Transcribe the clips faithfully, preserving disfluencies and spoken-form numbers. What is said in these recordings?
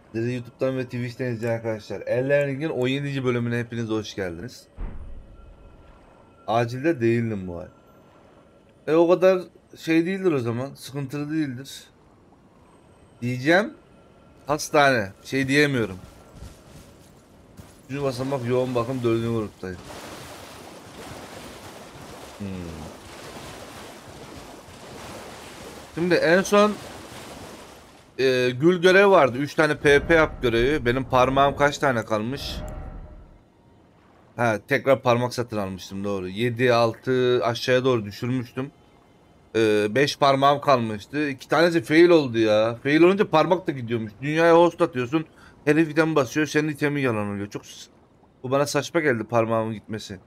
Sizi YouTube'dan ve Twitch'ten izleyen arkadaşlar. Ellering'in on yedinci bölümüne hepiniz hoş geldiniz. Acilde değildim bu ay. E o kadar şey değildir o zaman. Sıkıntılı değildir. Diyeceğim. Hastane. Şey diyemiyorum. Üçüncü basamak yoğun bakım dördüncü gruptayım. Hmm. Şimdi en son e, gül görevi vardı. Üç tane P P yap görevi. Benim parmağım kaç tane kalmış? Ha, tekrar parmak satın almıştım, doğru. Yedi altı aşağıya doğru düşürmüştüm. Ee, beş parmağım kalmıştı. İki tanesi fail oldu ya. Fail olunca parmak da gidiyormuş. Dünyaya host atıyorsun. Herif item basıyor. Senin itemin yalan oluyor. Çok s- bu bana saçma geldi, parmağımın gitmesi.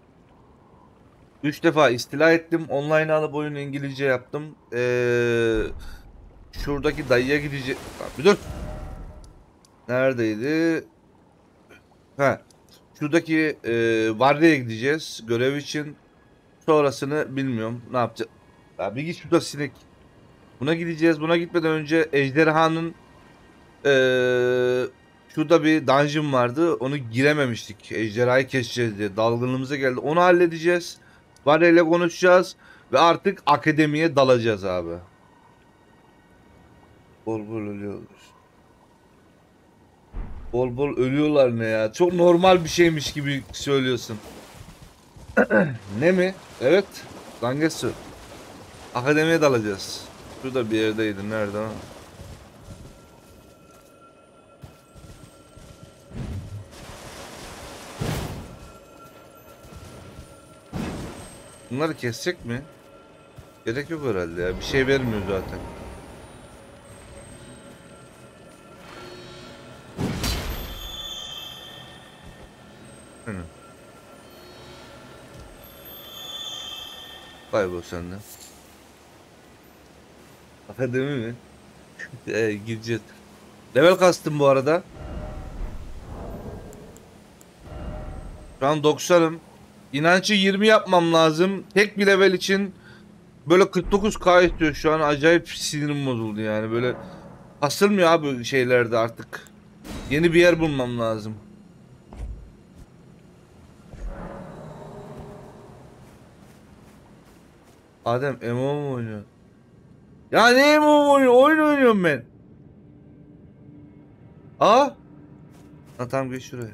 Üç defa istila ettim. Online alıp oyunu İngilizce yaptım. Ee, şuradaki dayıya gidecek. Lan bir dur. Neredeydi? Ha. Şuradaki e, vardiyaya gideceğiz. Görev için. Sonrasını bilmiyorum. Ne yapacağız? Ya bir git, şurada sinek. Buna gideceğiz. Buna gitmeden önce Ejderhanın Ee, şurada bir dungeon vardı. Onu girememiştik. Ejderhayı keseceğiz diye. Dalgınlığımıza geldi. Onu halledeceğiz. Vale ile konuşacağız. Ve artık akademiye dalacağız abi. Bol bol ölüyorlar. Bol bol ölüyorlar ne ya? Çok normal bir şeymiş gibi söylüyorsun. Ne mi? Evet. Zangetsu. Akademiye dalacağız. Şurada bir yerdeydi. Nerede o? Bunları kesecek mi? Gerek yok herhalde ya. Bir şey vermiyor zaten. Hı. Kaybol sen de. Akademi mi? E, gireceğiz. Level kastım bu arada. Şu an doksanım. İnancı yirmi yapmam lazım. Tek bir level için böyle kırk dokuz K istiyor şu an. Acayip sinirim bozuldu yani. Böyle kasılmıyor abi şeylerde artık. Yeni bir yer bulmam lazım. Adem M M O mu oynuyor? Ya ne M M O mu oynuyor? Oyun oynuyorum ben. Aa. Ha, tamam, geç şuraya.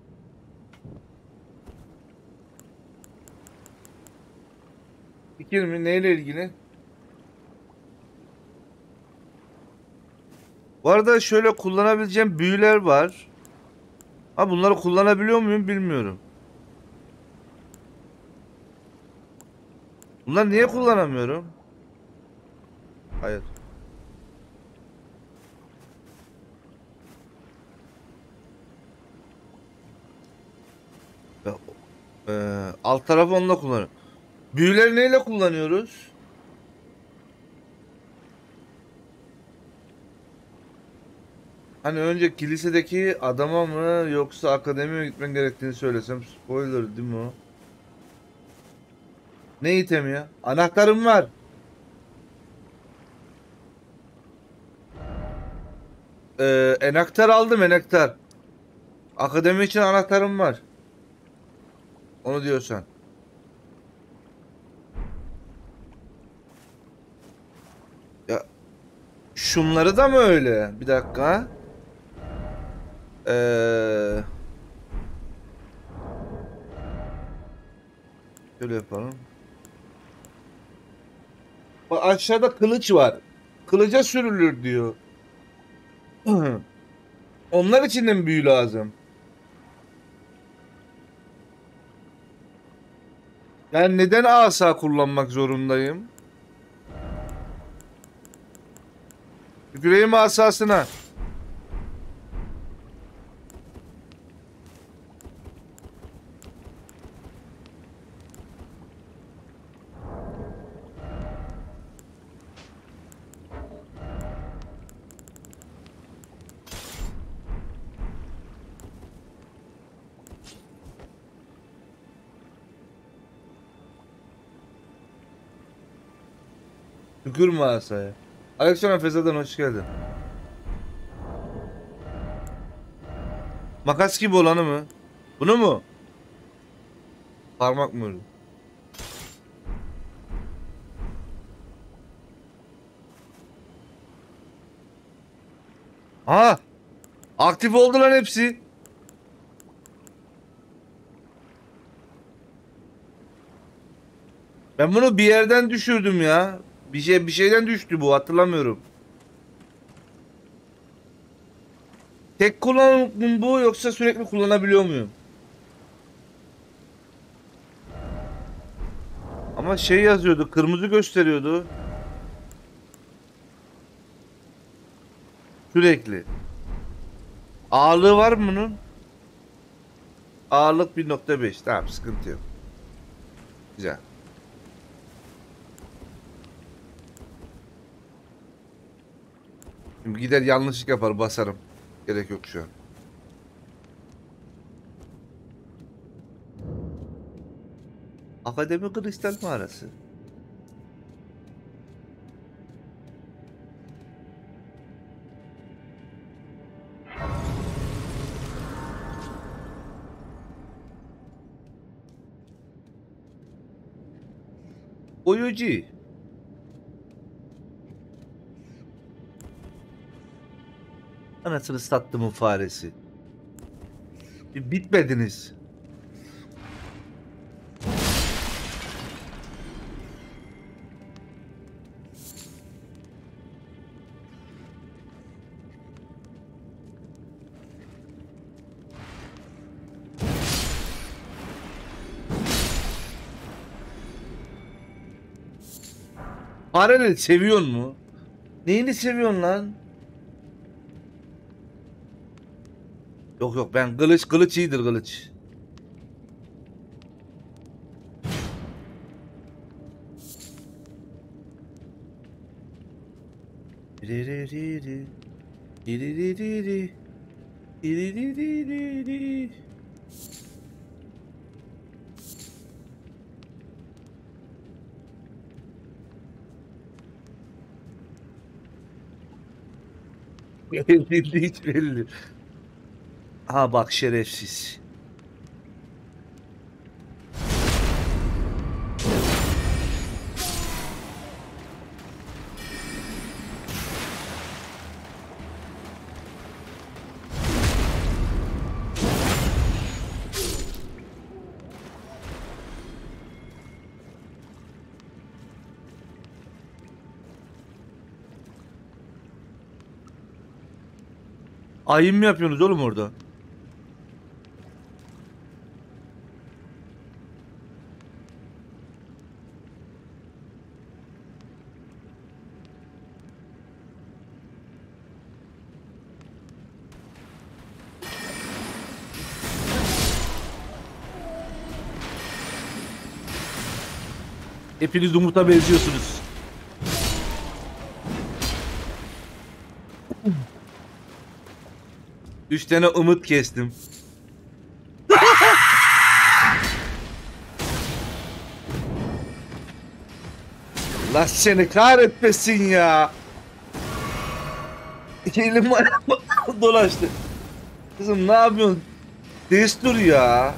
Fikir mi? Neyle ilgili? Bu arada şöyle kullanabileceğim büyüler var. Ha, bunları kullanabiliyor muyum bilmiyorum. Bunları niye kullanamıyorum? Hayır. Ya, Ee, alt tarafı onunla kullanıyorum. Büyüleri neyle kullanıyoruz? Hani önce kilisedeki adama mı yoksa akademiye gitmen gerektiğini söylesem, spoiler değil mi o? Ne item ya? Anahtarım var. Ee, enaktar aldım, enaktar. Akademi için anahtarım var. Onu diyorsan. Ya şunları da mı öyle? Bir dakika. Ee, şöyle yapalım. Bak aşağıda kılıç var. Kılıca sürülür diyor. Onlar için de mi büyü lazım? Yani neden asa kullanmak zorundayım? Tüküreyim asasına. Tükürme asaya. Aleykümselam Feza'dan hoş geldin. Makas gibi olanı mı? Bunu mu? Parmak mı öyle? Aa! Aktif oldu lan hepsi. Ben bunu bir yerden düşürdüm ya. Bir şey bir şeyden düştü bu, hatırlamıyorum. Tek kullanımlık mı bu, yoksa sürekli kullanabiliyor muyum? Ama şey yazıyordu, kırmızı gösteriyordu. Sürekli. Ağırlığı var mı bunun? Ağırlık bir nokta beş. Tamam, sıkıntı yok. Güzel. Şimdi gider yanlışlık yapar, basarım. Gerek yok şu an. Akademi Kristal Mağarası. Oyucu. Anasını sattımın faresi. Bir bitmediniz. Fareni seviyor mu? Neyini seviyorsun lan? Yok yok, ben kılıç kılıç iyidir kılıç. Diririri, diririri, diririri. Belli, hiç belli. Ha bak, şerefsiz. Ayın mı yapıyorsunuz oğlum orada? Hepiniz Umut'a benziyorsunuz. Üç tane Umut kestim. Allah seni kahretmesin ya. Elim ayağım dolaştı. Kızım ne yapıyorsun? Destur ya.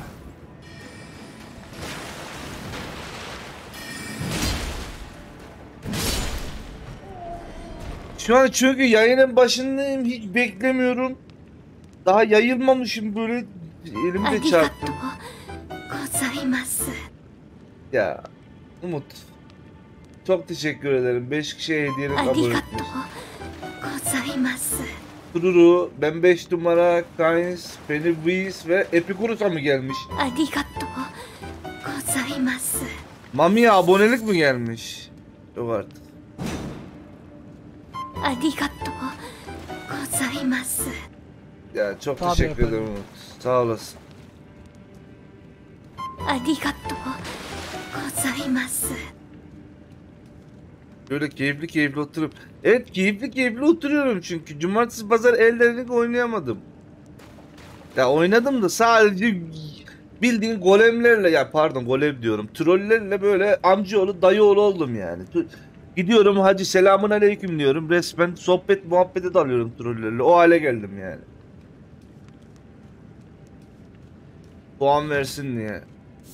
Şu an çünkü yayının başındayım, hiç beklemiyorum. Daha yayılmamışım, böyle elimde çarptı. Ya Umut, çok teşekkür ederim. beş kişiye hediyelik abone. Tururu, ben beş numara, Kains, Pennywise ve Epikurus'a mı gelmiş? Mami'ye abonelik mi gelmiş? Yok artık. Ya çok Tabii teşekkür efendim. ederim Umut. Sağ olasın. Böyle keyifli keyifli oturup. Evet, keyifli keyifli oturuyorum çünkü. Cumartesi pazar ellerini oynayamadım. Ya oynadım da sadece bildiğin golemlerle, ya pardon golem diyorum. Trollerle böyle amcaoğlu dayıoğlu oldum yani. Tu- Gidiyorum hacı selamun aleyküm diyorum. Resmen sohbet muhabbete dalıyorum trollerle. O hale geldim yani. Puan versin diye.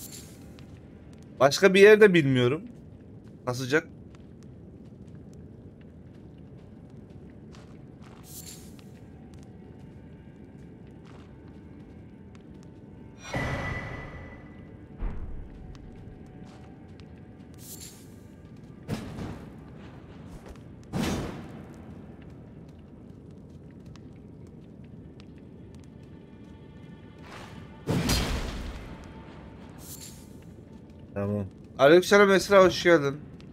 Başka bir yerde bilmiyorum. Kasacak. Tamam. Aleykümselam Esra, hoş geldin.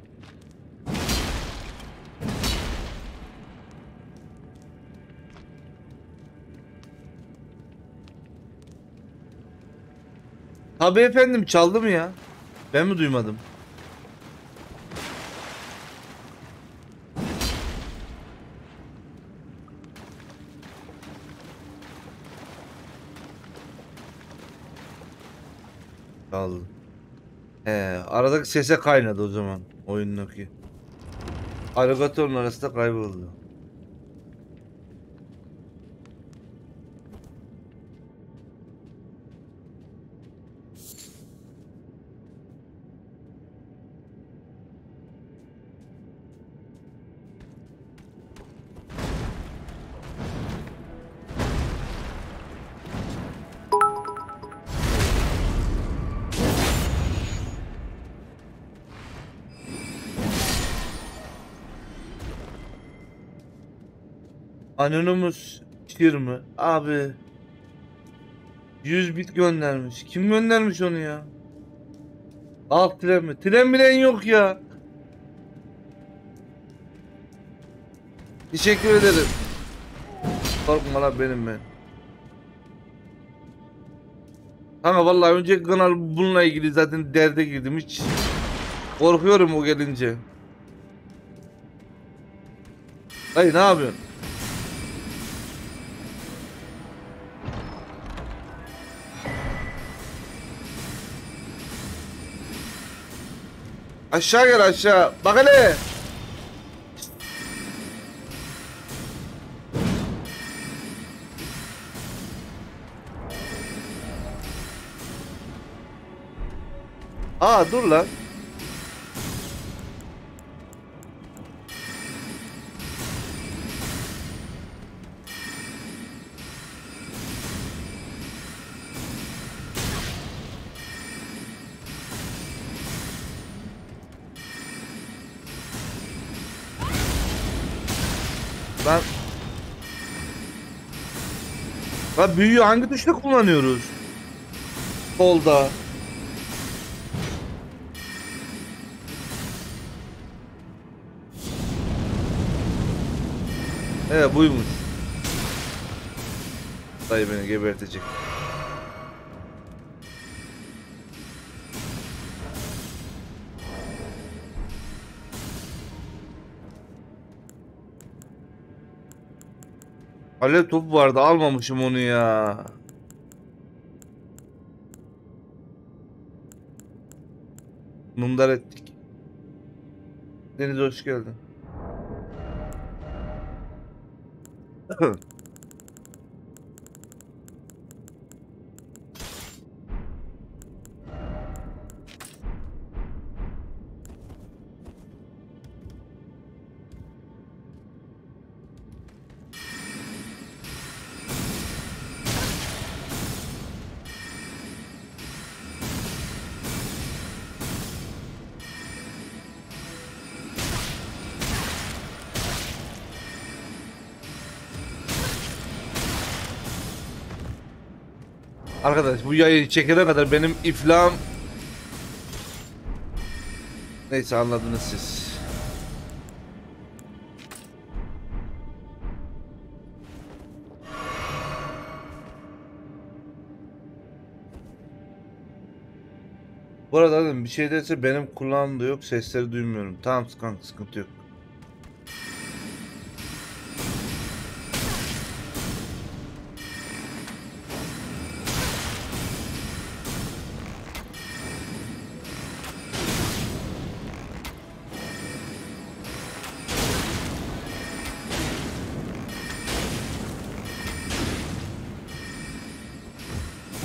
Tabii efendim, çaldı mı ya? Ben mi duymadım? Çaldı. He, aradaki sese kaynadı o zaman oyundaki. Aligatörün arasında kayboldu. Anonymous Şir mi? Abi yüz bit göndermiş. Kim göndermiş onu ya? Alt tren mi? Tren bilen yok ya. Teşekkür ederim. Korkma lan, benim ben. Kanka vallahi önceki kanal bununla ilgili zaten derde girdim, hiç korkuyorum o gelince. Dayı ne yapıyorsun? Aşağı gel aşağı. Bak hele. Aa dur lan. Lan. Lan büyüyü hangi tuşla kullanıyoruz? Solda. Evet buymuş. Dayı beni gebertecek. Alev topu vardı, almamışım onu ya. Mundar ettik. Deniz hoş geldin. Arkadaş bu yayını çekene kadar benim iflahım... Neyse anladınız siz. Bu arada dedim, bir şey derse benim kulağımda yok, sesleri duymuyorum. Tamam kanka, sıkıntı yok.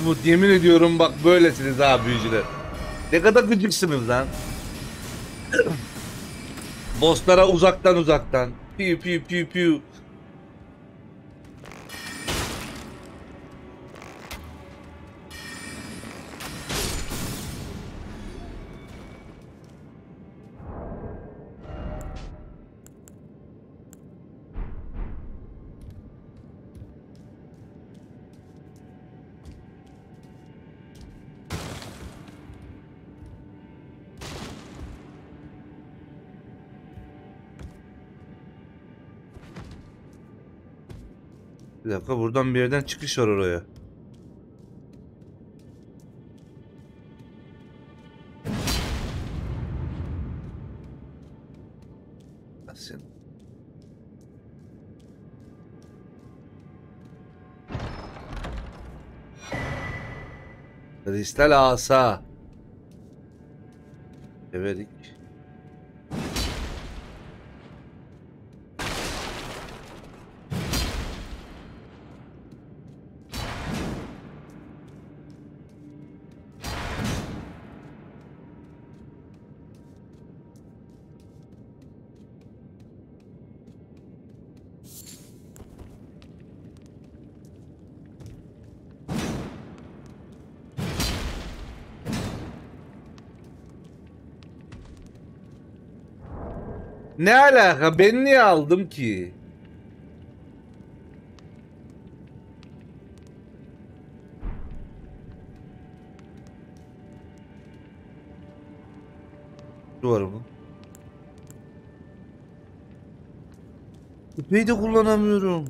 Umut yemin ediyorum bak böylesiniz ha büyücüler. Ne kadar gıcıksınız lan. Bosslara uzaktan uzaktan. Piu piu piu piu. Bir dakika buradan bir yerden çıkış var oraya. Sen. Kristal asa. Everik. Ne alaka? Ben niye aldım ki? Duvar mı? Kutuyu de kullanamıyorum.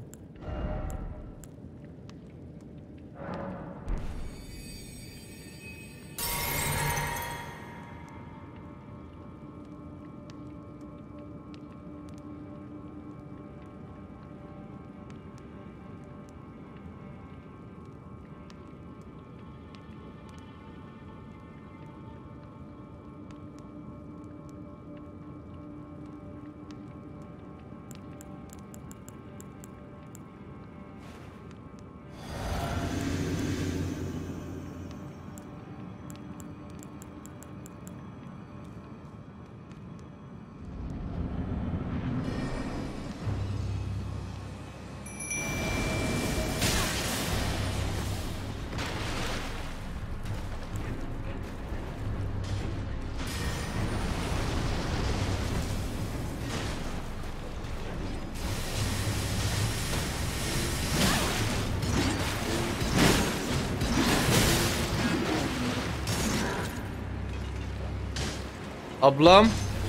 Ablam.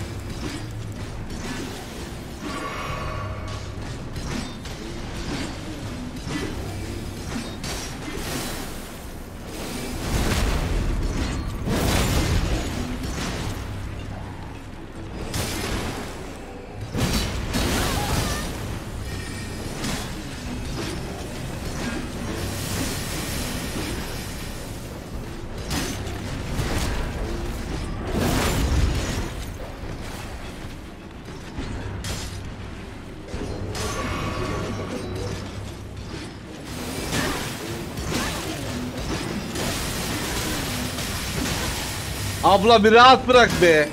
Abla bir rahat bırak be.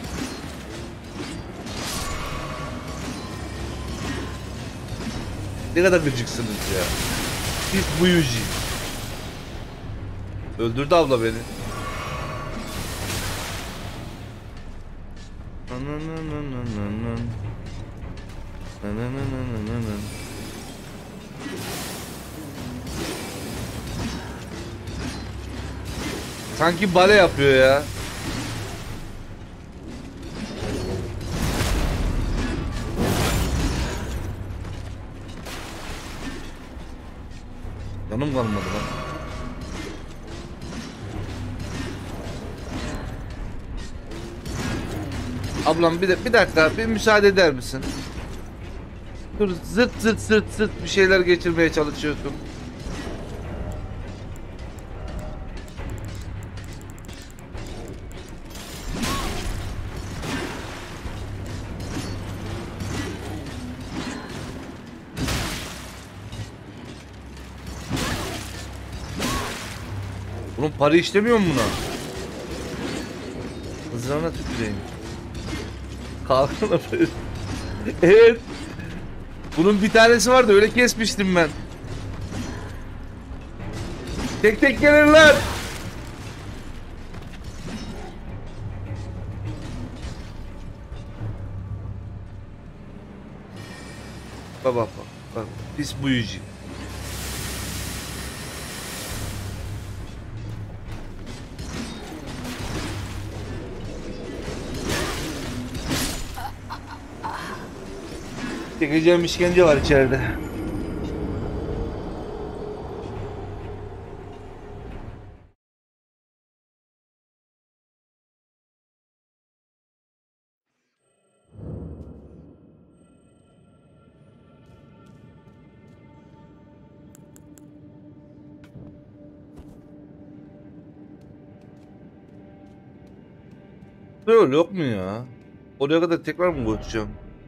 Ne kadar gıcıksınız ya. Biz buyucu. Öldürdü abla beni. Sanki bale yapıyor ya. Canım kalmadı lan. Ablam bir de bir dakika bir müsaade eder misin? Dur zırt zırt zırt zırt bir şeyler geçirmeye çalışıyorsun. Bunun para işlemiyor mu buna? Hızlarına tüküreyim. Kalkana böyle. Evet. Bunun bir tanesi vardı, öyle kesmiştim ben. Tek tek gelin lan. Bak bak bak. Bak. Pis buyucu. Çekeceğim işkence var içeride. Böyle yok mu ya? Oraya kadar tekrar mı koşacağım?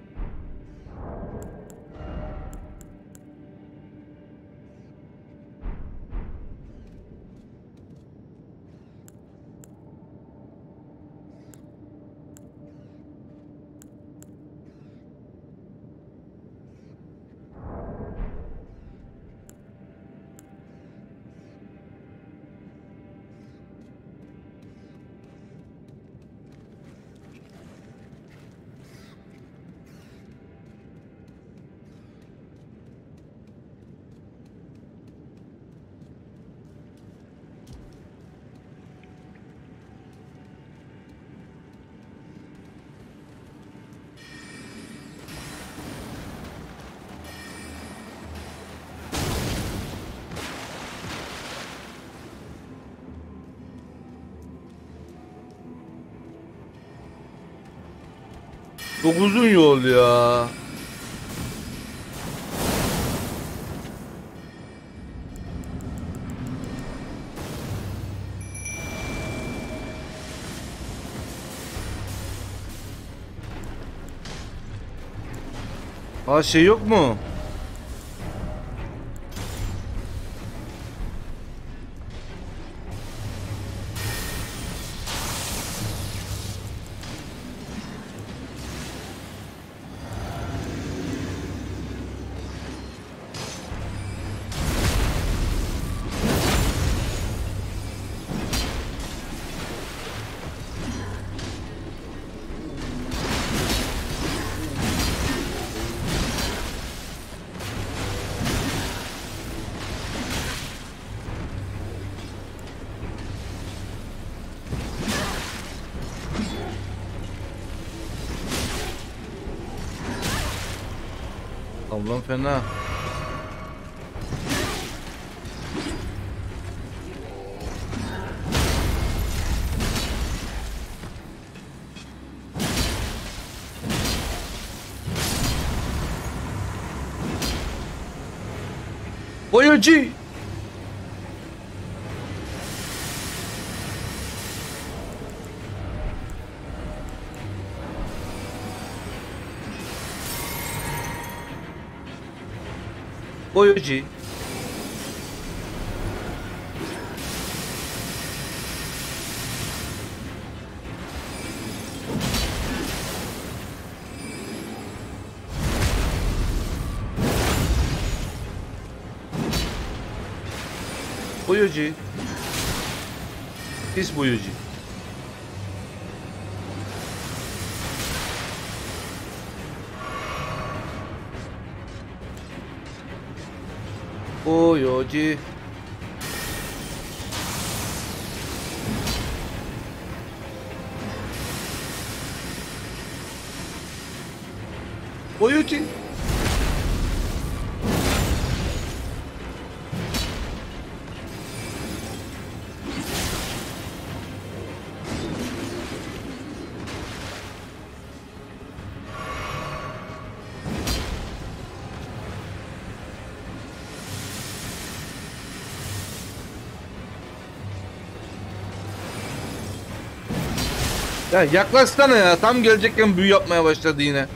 Çok uzun yol ya. Ha şey yok mu? Ablam fena. Boyacı. Boyacı. Boyacı. Pis boyacı. Boyacı. Boyacı. Ya yaklaşsana ya. Tam gelecekken büyü yapmaya başladı yine.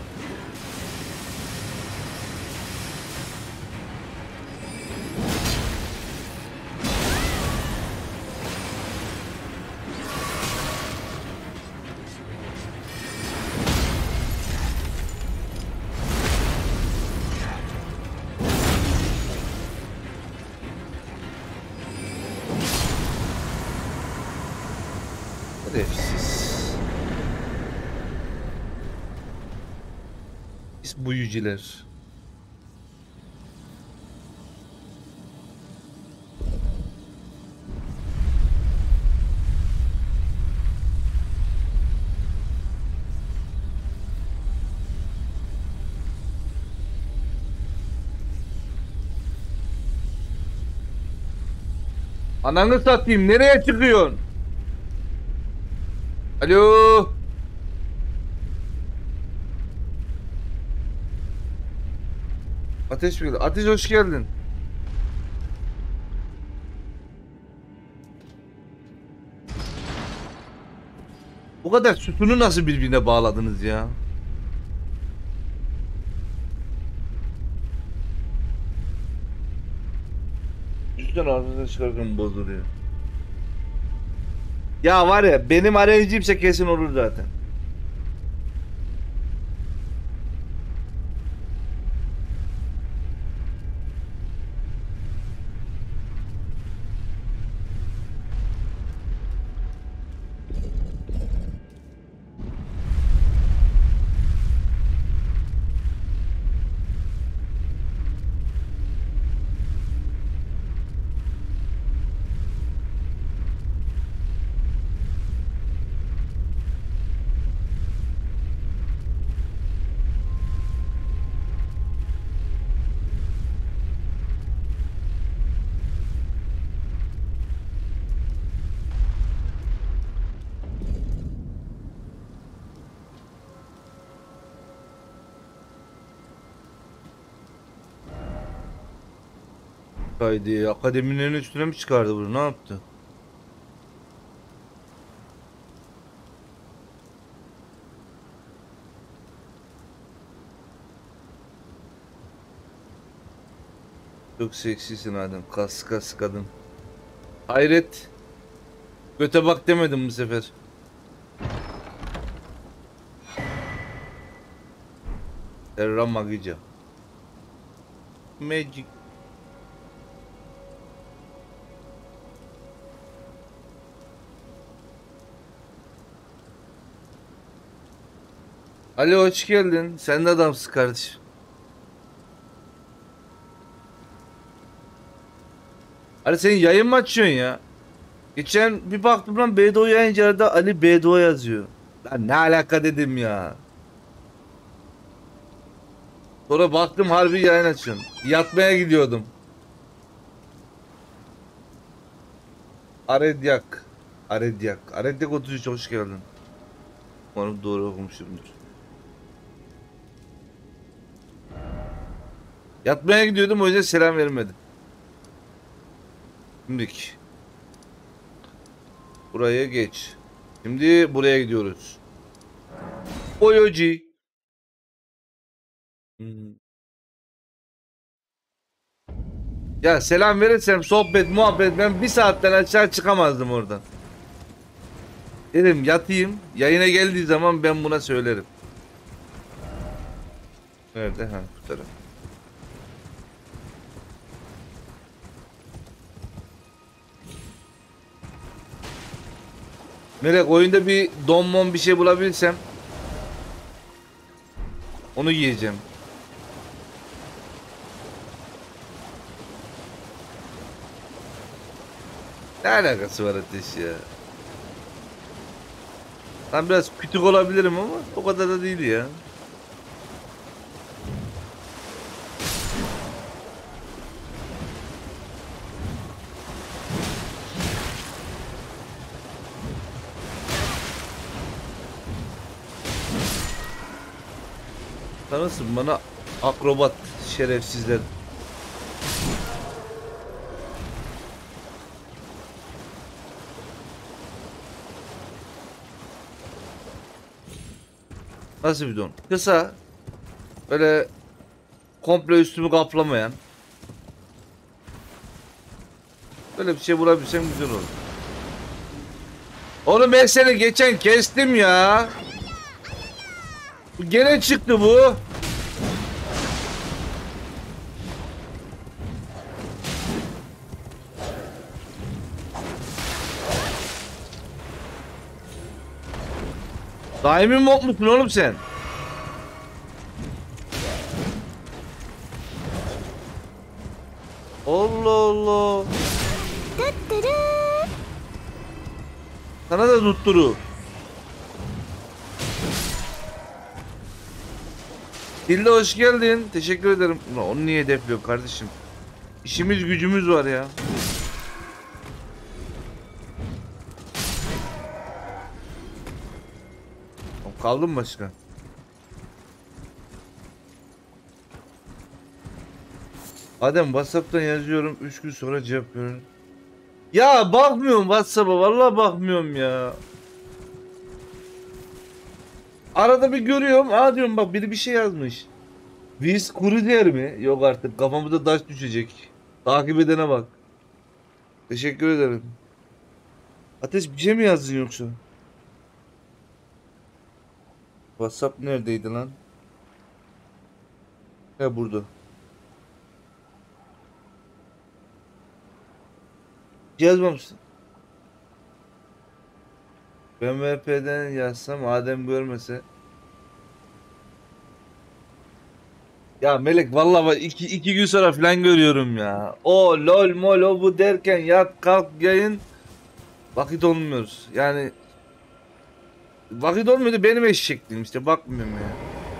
Şerefsiz. Biz buyucular. Ananı satayım, nereye çıkıyorsun? Alo. Ateş mi geldi? Ateş hoş geldin. Bu kadar sütunu nasıl birbirine bağladınız ya? Üstten ağzınıza çıkarken bozuluyor. Ya var ya, benim R N G'imse kesin olur zaten. Haydi, akademinin üstüne mi çıkardı bunu? Ne yaptı? Çok seksisin adam. Kas kas kadın. Hayret. Göte bak demedim bu sefer. Terra Magica. Magic. Alo, hoş geldin. Sen de adamsın kardeşim. Hani senin yayın mı açıyorsun ya? Geçen bir baktım lan, B D O yayıncılarda Ali B D O yazıyor. Lan ne alaka dedim ya. Sonra baktım harbi yayın açıyorsun. Yatmaya gidiyordum. Aredyak. Aredyak. Aredyak otuz üç, hoş geldin. Umarım doğru okumuşumdur. Yatmaya gidiyordum, o yüzden selam vermedim. Şimdilik. Buraya geç. Şimdi buraya gidiyoruz. Oyoji. Hmm. Ya selam verirsem sohbet muhabbet, ben bir saatten aşağı çıkamazdım oradan. Dedim yatayım, yayına geldiği zaman ben buna söylerim. Nerede? Ha, bu taraf. Melek, oyunda bir donmon bir şey bulabilirsem onu giyeceğim. Ne alakası var Ateş ya? Ben biraz küçük olabilirim ama o kadar da değil ya. Tanısın bana akrobat şerefsizler. Nasıl bir don? Kısa. Böyle komple üstümü kaplamayan. Böyle bir şey bulabilsem güzel olur. Oğlum ben seni geçen kestim ya. Gene çıktı bu. Daimi mod musun oğlum sen? Allah Allah. Sana da tutturu. Hilde hoş geldin. Teşekkür ederim. Ulan onu niye hedefliyor kardeşim? İşimiz gücümüz var ya. Kaldı mı başka? Adem WhatsApp'tan yazıyorum. üç gün sonra cevap veriyorum. Ya bakmıyorum WhatsApp'a. Vallahi bakmıyorum ya. Arada bir görüyorum. Aa diyorum bak biri bir şey yazmış. Viz kuru der mi? Yok artık kafamıza taş düşecek. Takip edene bak. Teşekkür ederim. Ateş bir şey mi yazdın yoksa? WhatsApp neredeydi lan? He burada. Yazmamışsın. Ben V P'den yazsam Adem görmese. Ya Melek vallahi bak iki, iki gün sonra falan görüyorum ya. O lol mol o bu derken yat kalk yayın. Vakit olmuyoruz. Yani vakit olmuyordu benim eşekliğim işte bakmıyorum ya.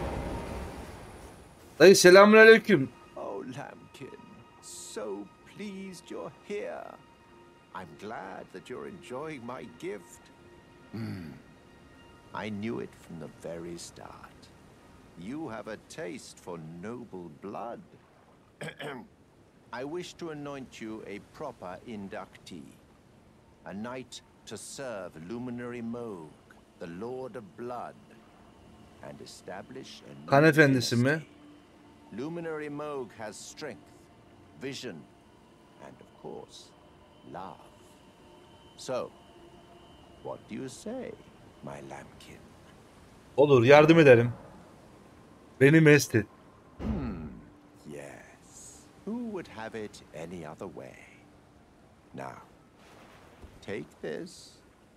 Dayı selamünaleyküm. Oh, Lambkin, so pleased you're here. I'm glad that you're enjoying my gift. Hmm. I knew it from the very start. You have a taste for noble blood. I wish to anoint you a proper inductee. A knight to serve Luminary Moog, the Lord of Blood, and establish a new Kan efendisi mi? dynasty. Luminary Moog has strength, vision, and of course, love. So, what do you say, my lambkin? Olur yardım ederim. Beni mest et. Hmm, yes. Who would have it any other way? Now, take this.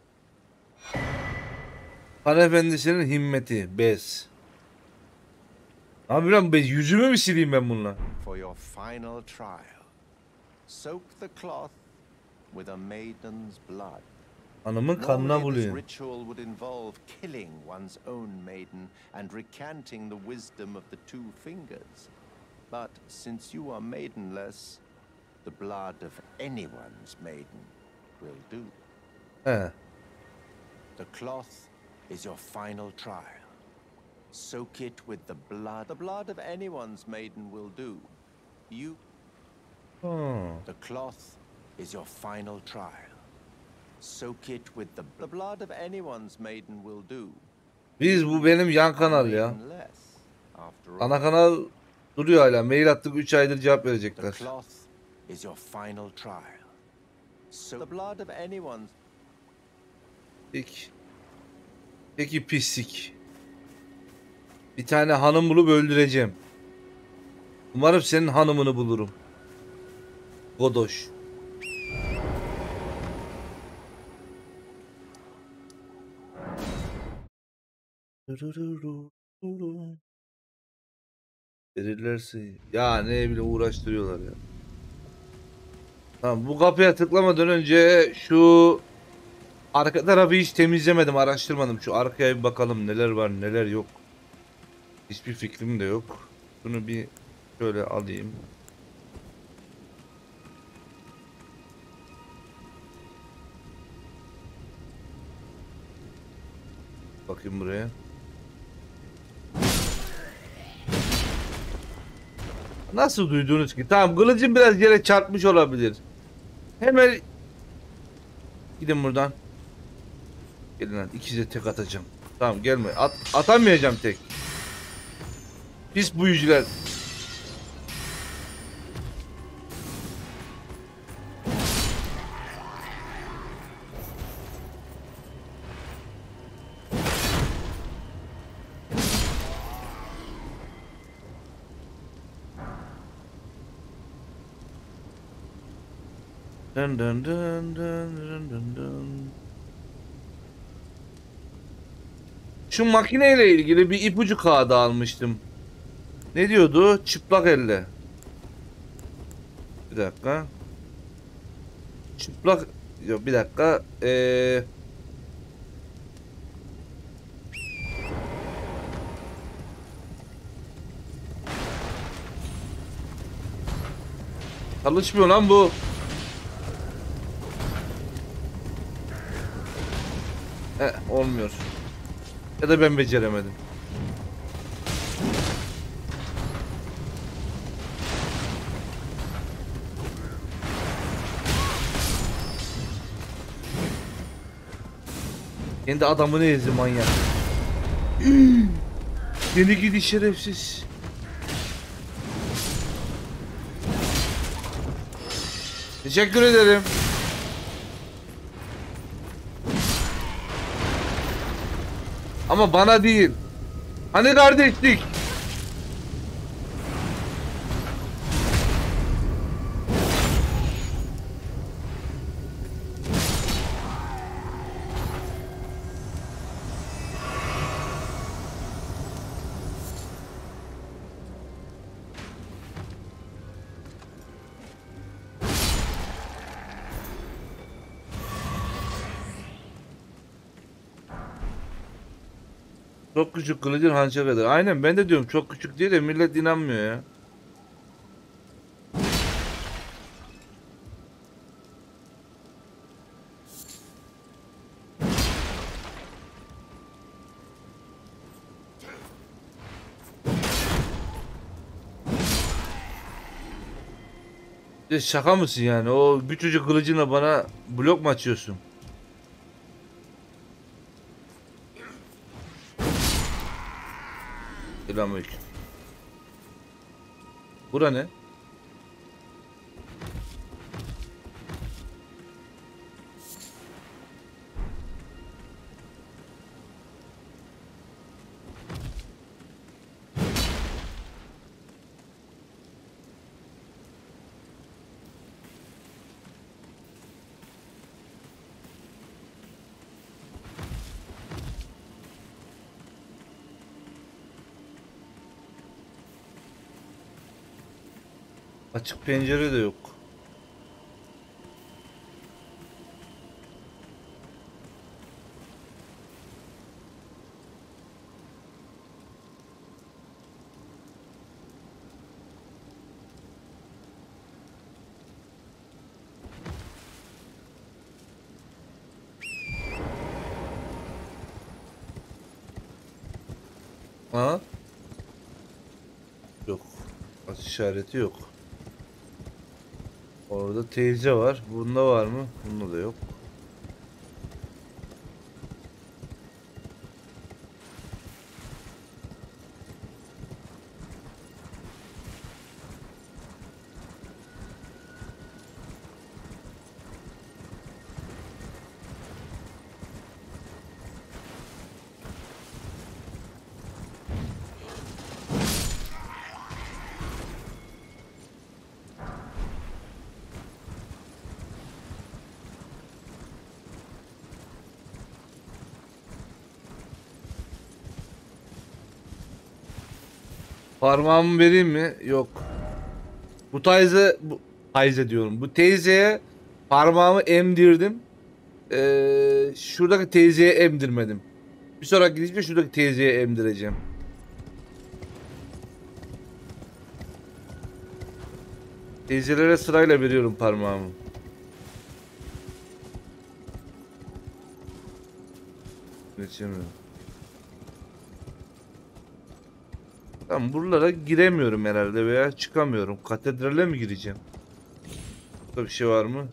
Han efendisinin himmeti. Bez. Abi lan bez yüzümü mü sileyim ben bununla? For your final trial, soak the cloth with a maiden's blood. Hanımın kanına Normally, this buluyor. ritual would involve killing one's own maiden and recanting the wisdom of the two fingers. But since you are maidenless, the blood of anyone's maiden will do. He. The cloth is your final trial. Soak it with the blood. The blood of anyone's maiden will do. You. Ha. The cloth is your final trial. Soak it with the, the blood of anyone's maiden will do. Biz bu benim yan kanal ya. Maidenless, after all. Ana kanal duruyor hala. Mail attık üç aydır cevap The verecekler. cloth is your final trial. So the blood of anyone's. Peki. Peki pislik. Bir tane hanım bulup öldüreceğim. Umarım senin hanımını bulurum. Godoş. Verirlerse ya ne bile uğraştırıyorlar ya. Tamam bu kapıya tıklamadan önce şu arka tarafı hiç temizlemedim, araştırmadım. Şu arkaya bir bakalım neler var neler yok. Hiçbir fikrim de yok. Bunu bir şöyle alayım. Bakayım buraya. Nasıl duydunuz ki? Tamam kılıcım biraz yere çarpmış olabilir. Hemen gidin buradan. Gelin lan ikize tek atacağım. Tamam gelme. At, atamayacağım tek. Pis büyücüler. Dın dın dın dın dın dın dın. Şu makineyle ilgili bir ipucu kağıdı almıştım. Ne diyordu? Çıplak elle. Bir dakika. Çıplak... Yok bir dakika. Eee... Çalışmıyor lan bu. He, olmuyor. Ya da ben beceremedim. Kendi adamını ezdi manyak. Yeni gidi şerefsiz. Teşekkür ederim. Ama bana değil. Hani kardeşlik? Çok küçük kılıcın hançer kadar. Aynen ben de diyorum çok küçük değil de millet inanmıyor ya. Ya şaka mısın yani? O küçücük kılıcınla bana blok mu açıyorsun? Selamünaleyküm. Bura ne? Açık pencere de yok. Ha? Yok. At işareti yok. Orada teyze var. Bunda var mı? Bunda da yok. Parmağımı vereyim mi? Yok. Bu teyze, bu teyze diyorum. Bu teyzeye parmağımı emdirdim. Ee, şuradaki teyzeye emdirmedim. Bir sonraki gidişte şuradaki teyzeye emdireceğim. Teyzelere sırayla veriyorum parmağımı. Geçemiyorum. Tamam buralara giremiyorum herhalde veya çıkamıyorum. Katedrale mi gireceğim? Burada bir şey var mı?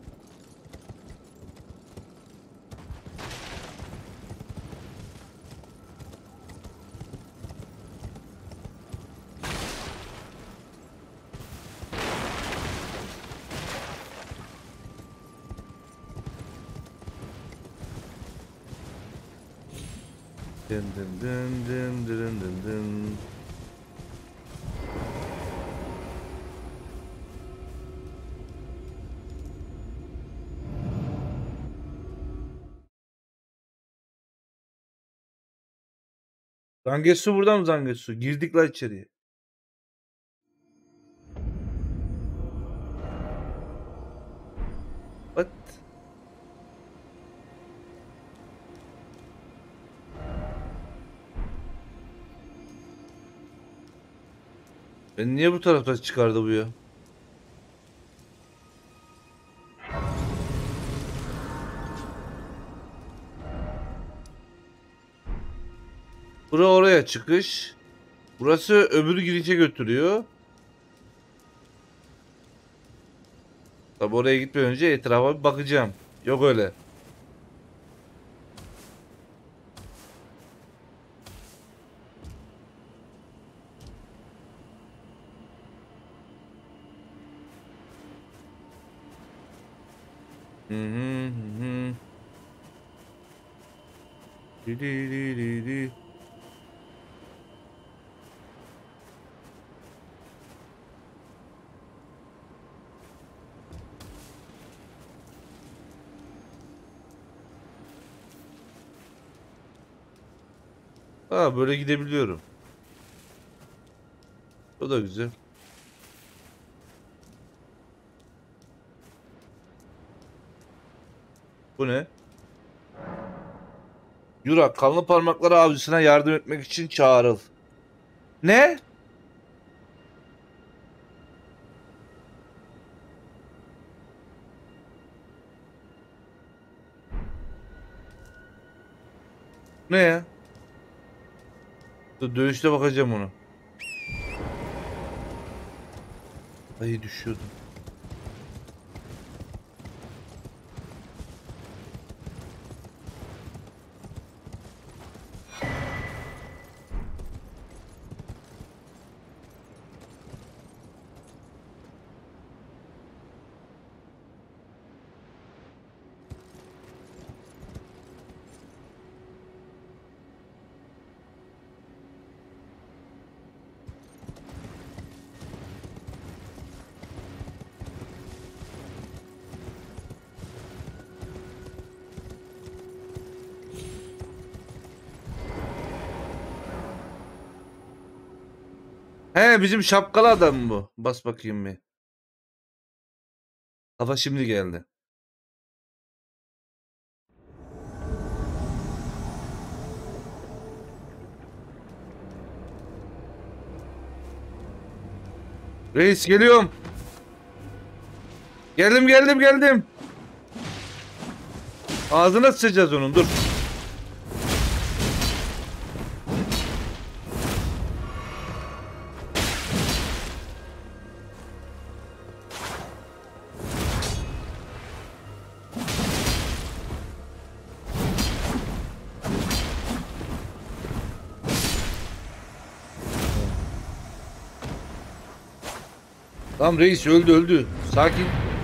Dın dın dın dın dın dın dın. Zangetsu burada mı Zangetsu? Girdik la içeriye. What? Ben niye bu tarafta çıkardı bu ya? Bura oraya çıkış. Burası öbür girişe götürüyor. Tabi oraya gitmeden önce etrafa bir bakacağım. Yok öyle. Hı hı hı hı. Di di di di di. Aa, böyle gidebiliyorum. O da güzel. Bu ne? Yurak, kanlı parmakları avcısına yardım etmek için çağrıl. Ne? Ne ya? Dur, dönüşte bakacağım onu. Ay, düşüyordum. He, bizim şapkalı adam mı bu? Bas bakayım bir. Kafa şimdi geldi. Reis, geliyorum. Geldim geldim geldim. Ağzına sıçacağız onun, dur. Tamam reis, öldü öldü. Sakin.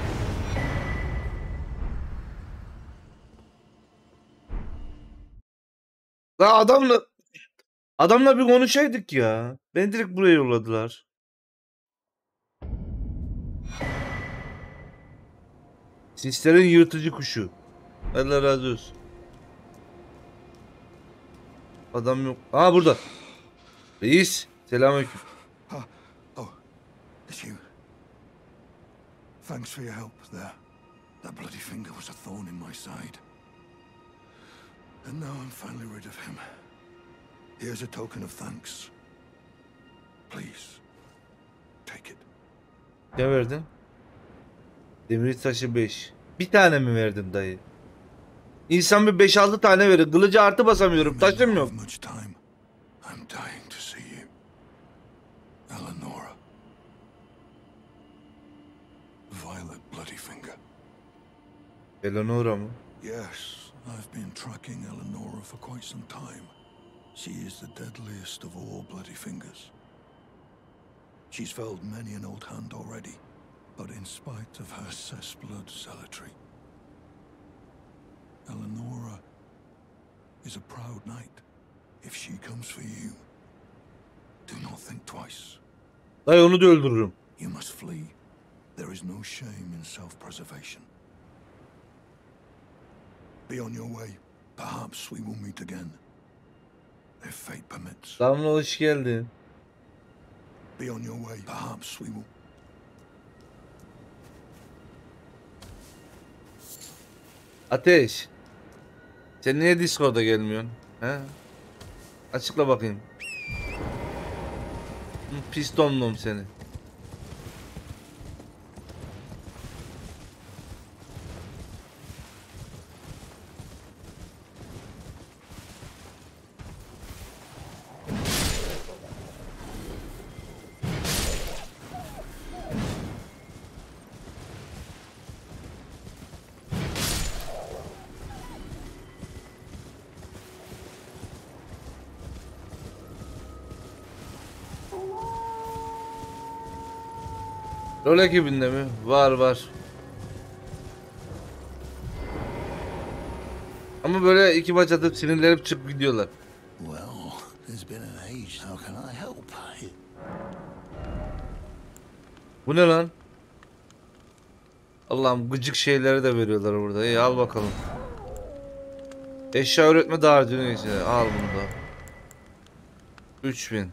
La adamla adamla bir konuşaydık ya. Beni direkt buraya yolladılar. Sislerin yırtıcı kuşu. Allah razı olsun. Adam yok. Aa, burada. Reis, selamünaleyküm. Oh, oh, it's you. Thanks for your help there. That bloody finger was a thorn in my side. And now I'm finally rid of him. Here's a token of thanks. Please, take it. Ne verdin? Demir taşı beş. Bir tane mi verdin dayı? İnsan bir beş altı tane verir. Kılıcı artı basamıyorum. Taşım yok. Much time. I'm dying to see you. Eleonora. Violet Bloodyfinger. Eleonora mı? Yes, I've been tracking Eleonora for quite some time. She is the deadliest of all Bloodyfingers. She's felled many an old hand already, but in spite of her cessblood zealotry, Eleonora is a proud knight. If she comes for you, do not think twice. Dayı, onu da öldürürüm. You must flee. There is no shame in self-preservation. Be on your way. Perhaps we will meet again. if fate permits. Damla hoş geldin. Be on your way. Perhaps we will. Ateş. Sen niye Discord'a gelmiyorsun? He? Açıkla bakayım. Hı, Pistonluğum seni. Rol ekibinde mi? Var var. Ama böyle iki maç atıp sinirlenip çıkıp gidiyorlar. Well, it's been an age. How can I help? Bu ne lan? Allah'ım gıcık şeyleri de veriyorlar burada. İyi al bakalım. Eşya üretme dağarcığı neyse. Al bunu da. üç bin.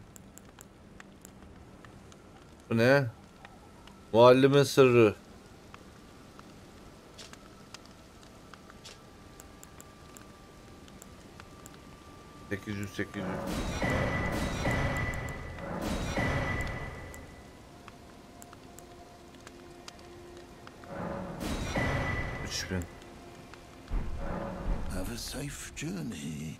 Bu ne? Muallimin sırrı. sekiz yüz sekiz yüz. üç bin. Have a safe journey.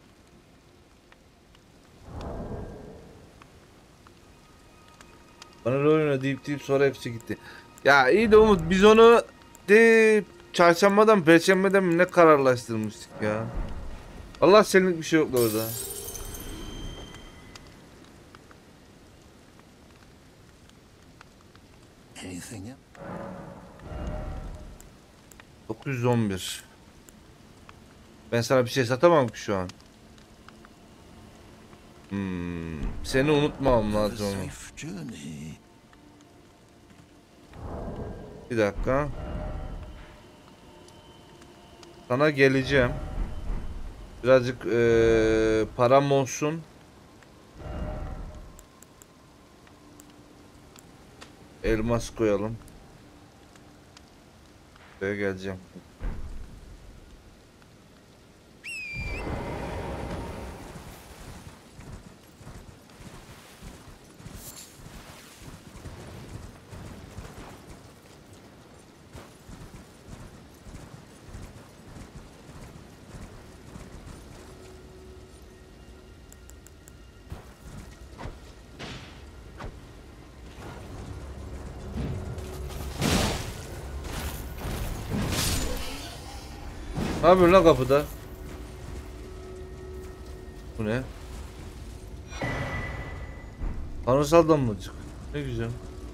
Bana rol oyna deyip deyip sonra hepsi gitti. Ya iyi de Umut biz onu de çarşambadan perşembeden mi ne kararlaştırmıştık ya. Allah seninlik bir şey yok orada. Anything else? dokuz yüz on bir. Ben sana bir şey satamam ki şu an. Hmm, seni unutmam Have a lazım. safe journey. Bir dakika. Sana geleceğim. Birazcık eee param olsun. Elmas koyalım. Buraya geleceğim. Ne yapıyorsun lan kapıda? Bu ne? Tanrısal damlacık. Ne güzel.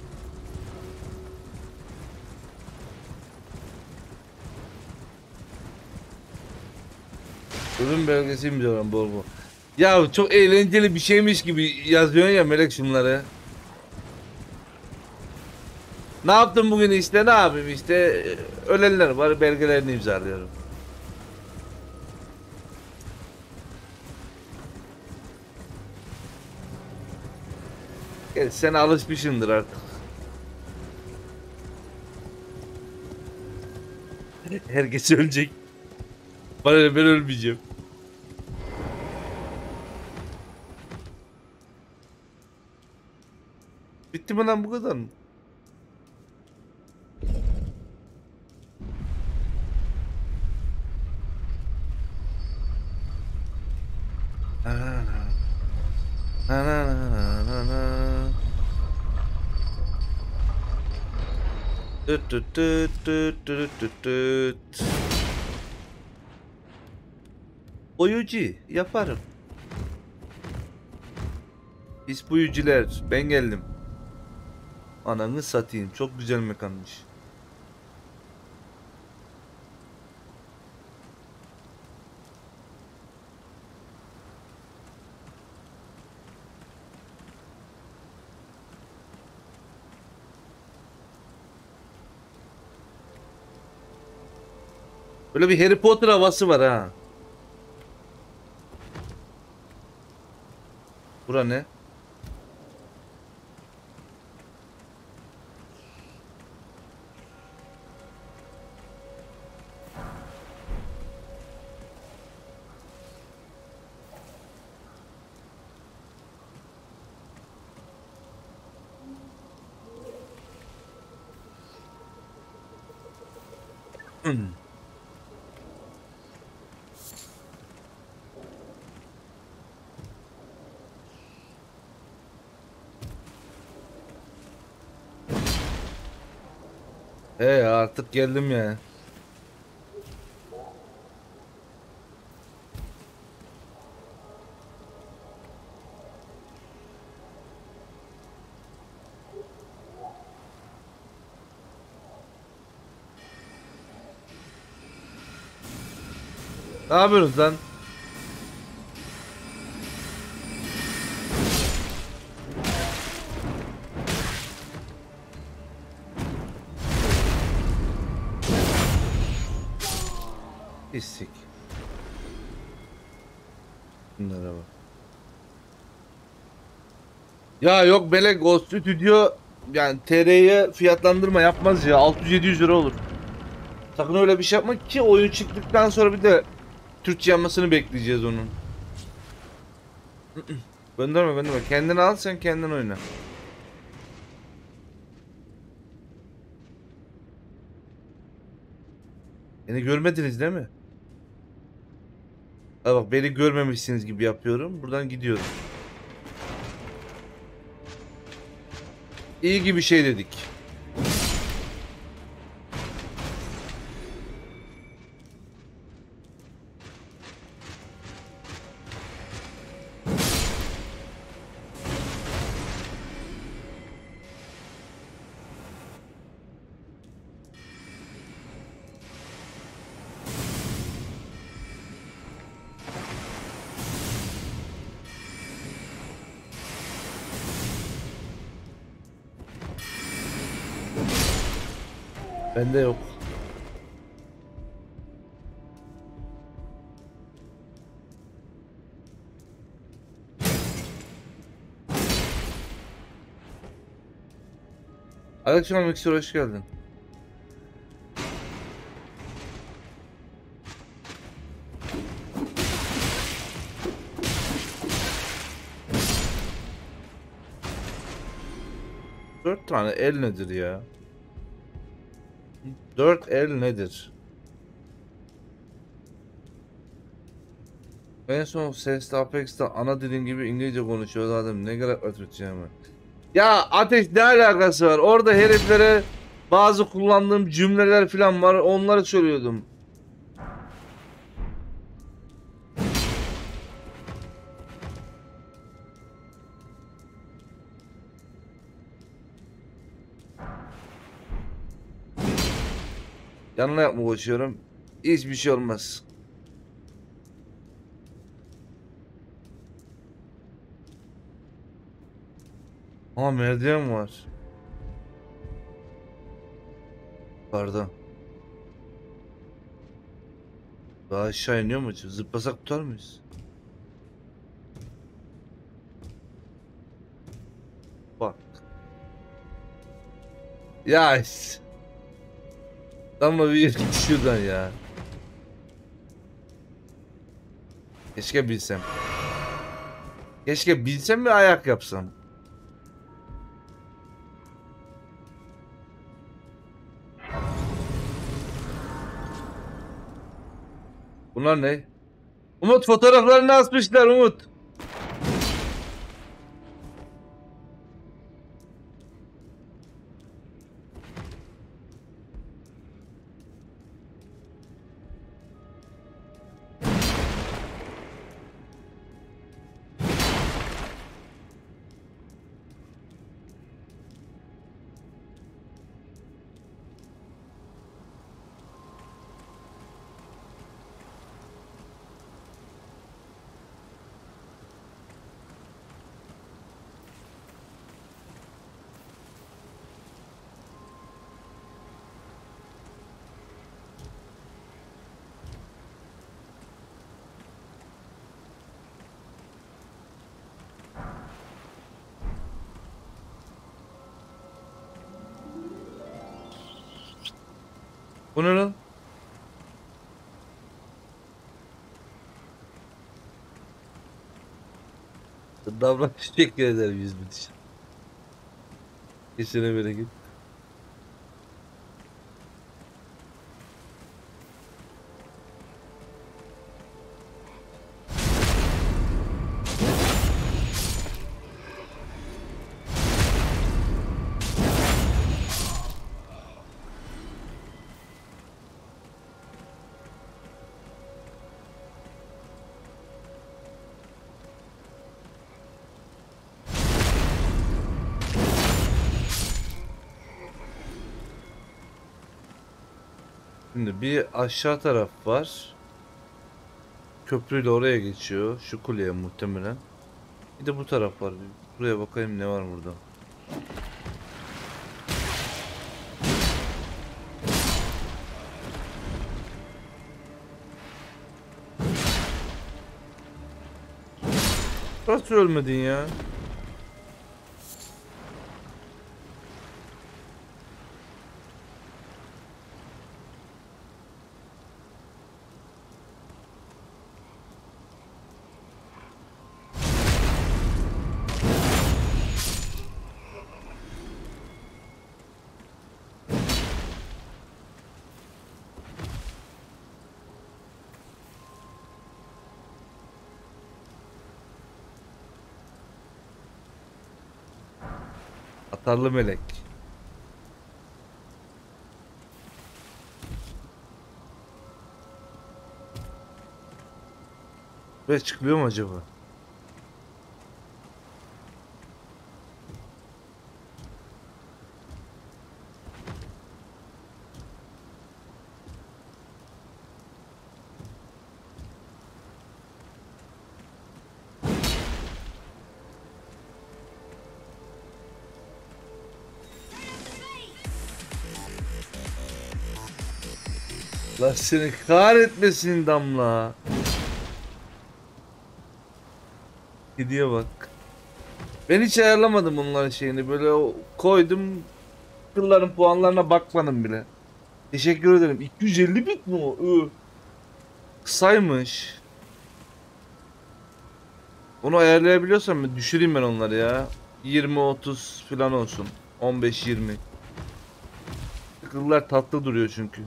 Ölüm belgesi imzalan bol bol. Ya çok eğlenceli bir şeymiş gibi yazıyorsun ya Melek şunları. Ne yaptım bugün işte ne yapayım işte ölenler var belgelerini imzalıyorum. Gel sen alışmışsındır artık. Herkes ölecek. Bana ne, ben ölmeyeceğim. Bitti mi lan bu kadar mı? Na na na. Na na na na na. Tüt tüt tüt tüt tüt tüt tüt. Oyucu yaparım. Pis buyucular ben geldim. Ananı satayım çok güzel mekanmış. Böyle bir Harry Potter havası var ha. Bura ne? Hmm. He artık geldim ya. Ne yapıyorsunuz lan? Pislik. Bunlara bak. Ya yok böyle Ghost Studio yani T R'ye fiyatlandırma yapmaz ya. altı yüz yedi yüz lira olur. Sakın öyle bir şey yapma ki oyun çıktıktan sonra bir de Türkçe yapmasını bekleyeceğiz onun. Gönderme gönderme. Kendini al, sen kendin oyna. Beni görmediniz değil mi? Ha bak, beni görmemişsiniz gibi yapıyorum. Buradan gidiyorum. İyi gibi şey dedik. Bende yok. Aleykümselam Mixer, hoş geldin. Dört tane el nedir ya? Dört el nedir? En son sesli Apex'te ana dilin gibi İngilizce konuşuyor adam, ne kadar ötüreceğim. Ya Ateş, ne alakası var? Orada heriflere bazı kullandığım cümleler falan var, onları söylüyordum. Yanına yapma koşuyorum. Hiçbir şey olmaz. Aa, merdiven var. Pardon. Daha aşağı iniyor mu? Zıplasak tutar mıyız? Bak. Ya işte. Ama bir yere git şuradan ya. Keşke bilsem. Keşke bilsem bir ayak yapsam. Bunlar ne? Umut, fotoğraflarını asmışlar Umut. Bu ne lan? Davran teşekkür ederim yüz bin için. Geçene böyle git. Şimdi bir aşağı taraf var. Köprüyle oraya geçiyor. Şu kuleye muhtemelen. Bir de bu taraf var. Bir buraya bakayım ne var burada. Nasıl ölmedin ya? Atarlı melek. Ve çıkıyor mu acaba? Allah seni kahretmesin Damla. Gidiyor bak. Ben hiç ayarlamadım onların şeyini. Böyle o- koydum. Kılların puanlarına bakmadım bile. Teşekkür ederim. iki yüz elli bit mi o? Ö. Kısaymış. Onu ayarlayabiliyorsam ben düşüreyim ben onları ya. yirmi otuz falan olsun. on beş yirmi. Kıllar tatlı duruyor çünkü.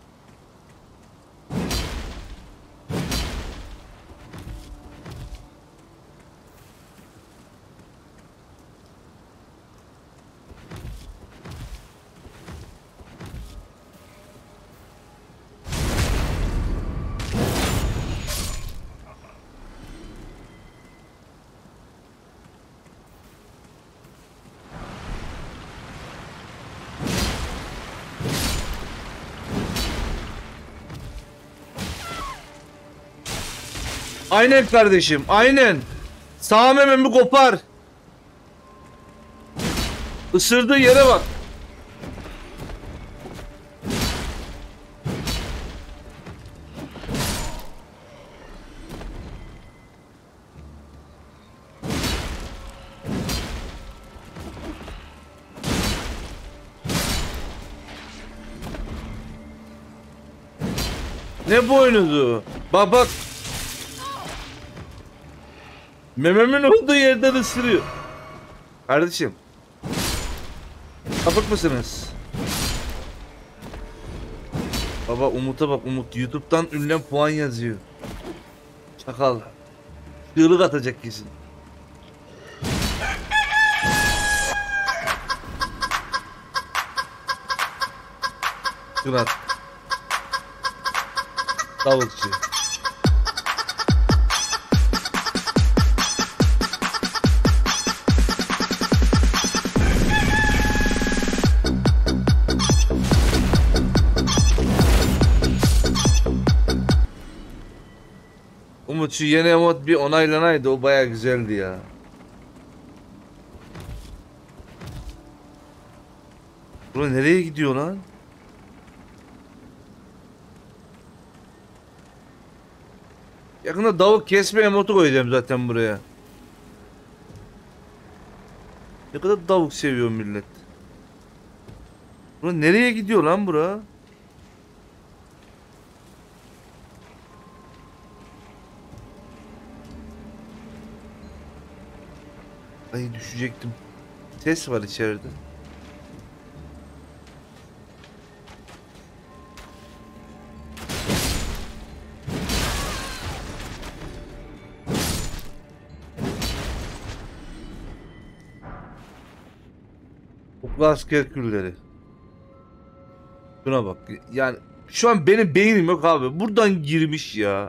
Aynen kardeşim, aynen. Sağ mememi kopar. Isırdığı yere bak. Ne boynuzu? Bak bak. Mememin olduğu yerden ısırıyor. Kardeşim. Sapık mısınız? Baba Umut'a bak, Umut YouTube'dan ünlem puan yazıyor. Çakal. Çığlık atacak kesin. Şunu at. Tavukçu. Umut şu yeni emot bir onaylanaydı, o baya güzeldi ya. Bura nereye gidiyor lan? Yakında davuk kesme emotu koyacağım zaten buraya. Ne kadar davuk seviyor millet. Bura nereye gidiyor lan bura? Ay düşecektim. Ses var içeride. Oklu asker külleri. Şuna bak. Yani şu an benim beynim yok abi. Buradan girmiş ya.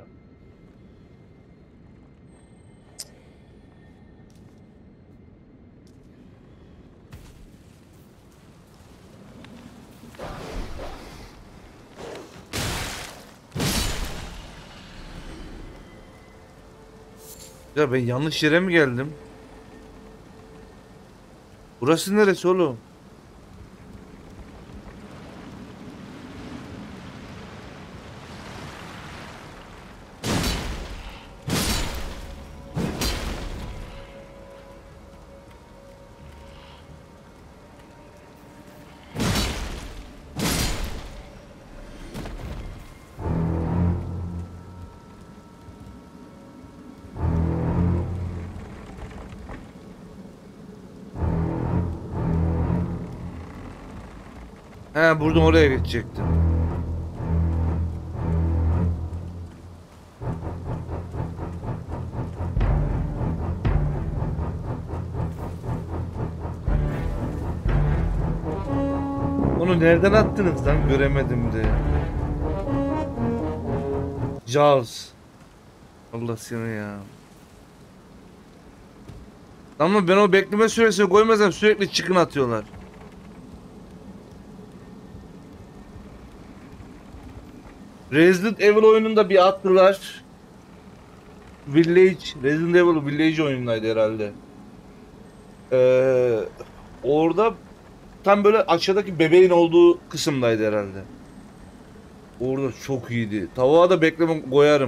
Ya ben yanlış yere mi geldim? Burası neresi oğlum? He buradan oraya geçecektim. Onu nereden attınız lan? Göremedim de. Jaws. Allah seni ya. Ama ben o bekleme süresini koymazsam sürekli çıkın atıyorlar. Resident Evil oyununda bir attılar. Village, Resident Evil Village oyunundaydı herhalde. Ee, orada tam böyle aşağıdaki bebeğin olduğu kısımdaydı herhalde. Orada çok iyiydi. Tavuğa da bekleme koyarım.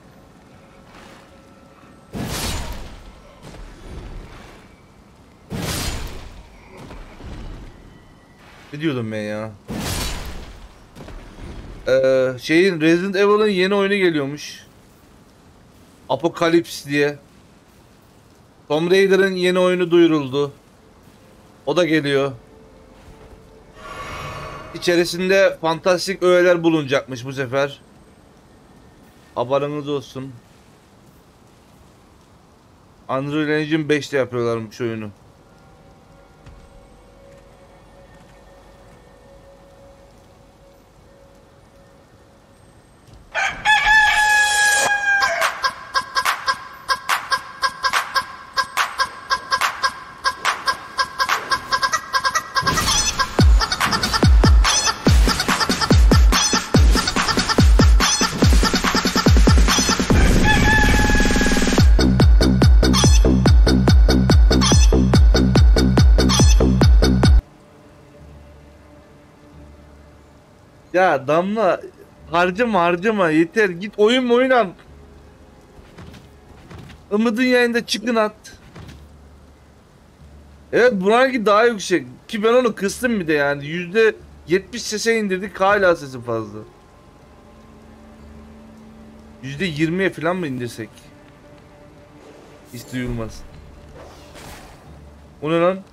Ne diyordum ben ya? Ee, şeyin Resident Evil'ın yeni oyunu geliyormuş. Apocalypse diye. Tomb Raider'ın yeni oyunu duyuruldu. O da geliyor. İçerisinde fantastik öğeler bulunacakmış bu sefer. Haberiniz olsun. Unreal Engine beşte yapıyorlarmış oyunu. Ya Damla harcama harcama yeter git oyun mu oynan. Umudun yayında çıkın at. Evet bunlarki daha yüksek ki ben onu kıstım bir de yani yüzde yetmiş sese indirdik hala sesi fazla. Yüzde yirmiye falan mı indirsek? Hiç duyulmaz. O ne lan?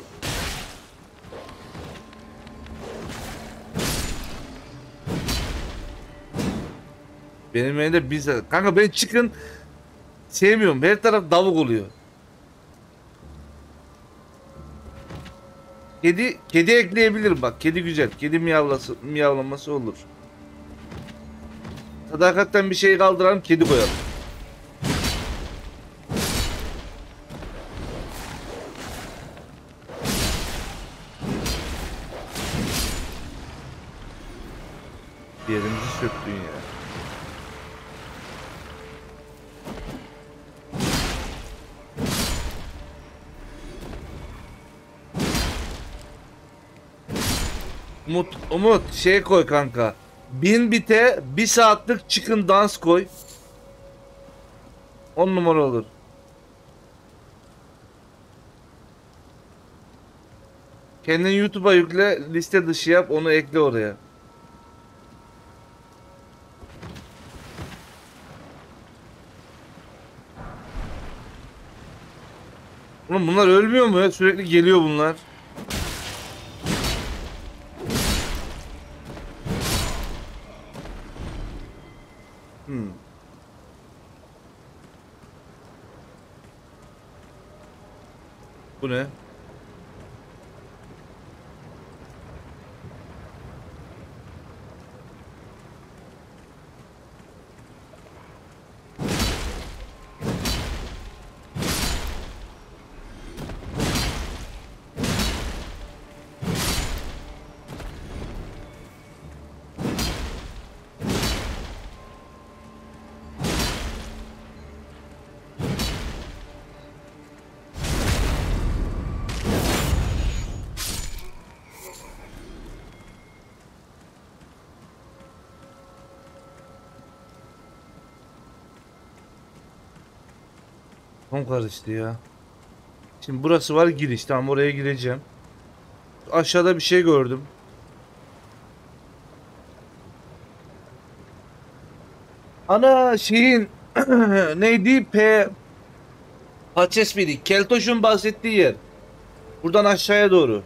Benim evde biz kanka ben çıkın sevmiyorum. Her taraf davuk oluyor. Kedi kedi ekleyebilirim bak. Kedi güzel. Kedi miyavlası miyavlaması olur. Sadakatten bir şey kaldıralım, kedi koyalım. Yerimizi söktün ya. Umut, Umut şey koy kanka. Bin bite bir saatlik çıkın dans koy. On numara olur. Kendin YouTube'a yükle, liste dışı yap, onu ekle oraya. Oğlum bunlar ölmüyor mu ya? Sürekli geliyor bunlar. Hmm. Bu ne? Tam karıştı ya. Şimdi burası var giriş. Tamam oraya gireceğim. Aşağıda bir şey gördüm. Ana şeyin neydi? P Paçesmiri. Keltoş'un bahsettiği yer. Buradan aşağıya doğru.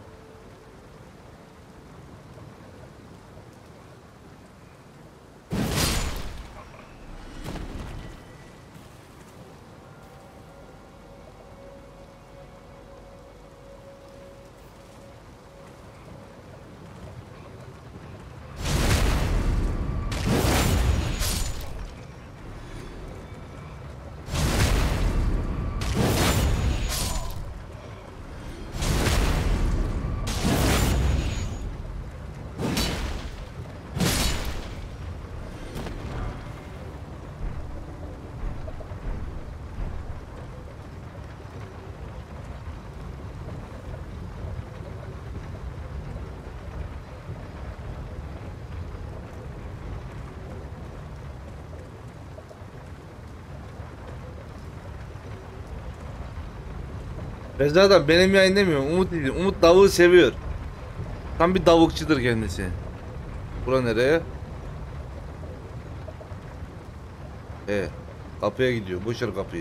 Reza'dan benim yayın demiyorum. Umut değil. Umut tavuğu seviyor. Tam bir davukçudur kendisi. Bura nereye? E, kapıya gidiyor. Boşver kapıyı.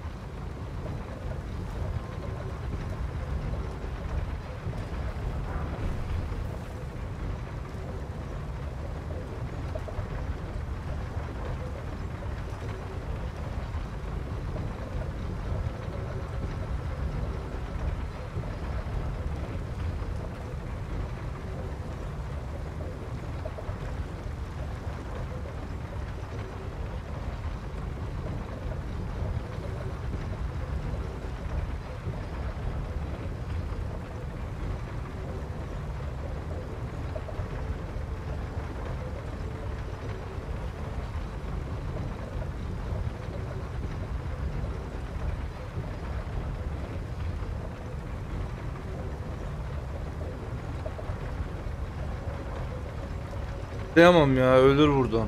Kıyamam ya, ölür buradan.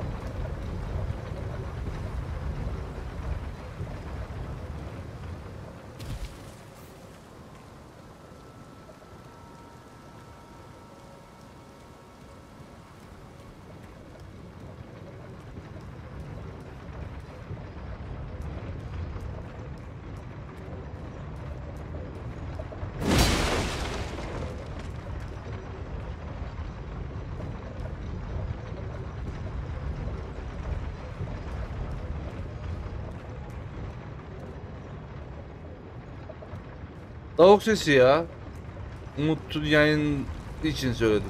Tavuk sesi ya. Umut'un yayın için söyledim.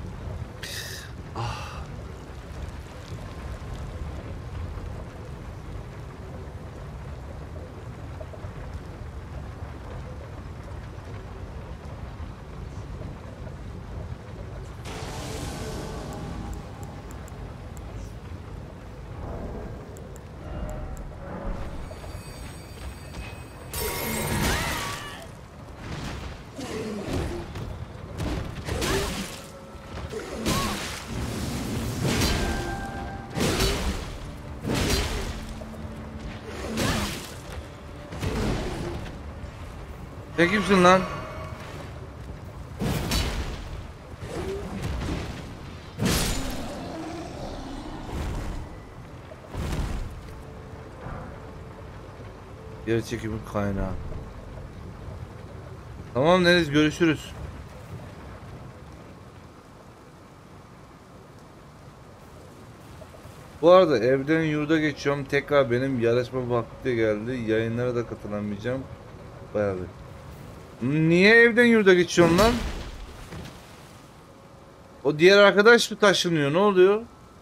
Sen kimsin lan? Yer çekimin kaynağı. Tamam Deniz, görüşürüz. Bu arada evden yurda geçiyorum. Tekrar benim yarışma vakti geldi. Yayınlara da katılamayacağım. Bayağı bir. Niye evden yurda geçiyorsun lan? O diğer arkadaş mı taşınıyor? Ne oluyor?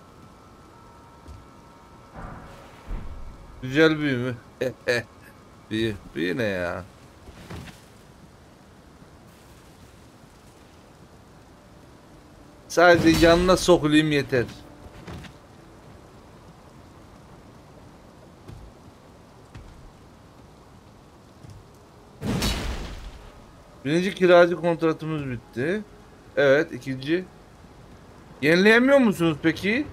Güzel büyü mü? Büyü. Büyü ne ya? Sadece yanına sokulayım yeter. Birinci kiracı kontratımız bitti. Evet, ikinci. Yenileyemiyor musunuz peki?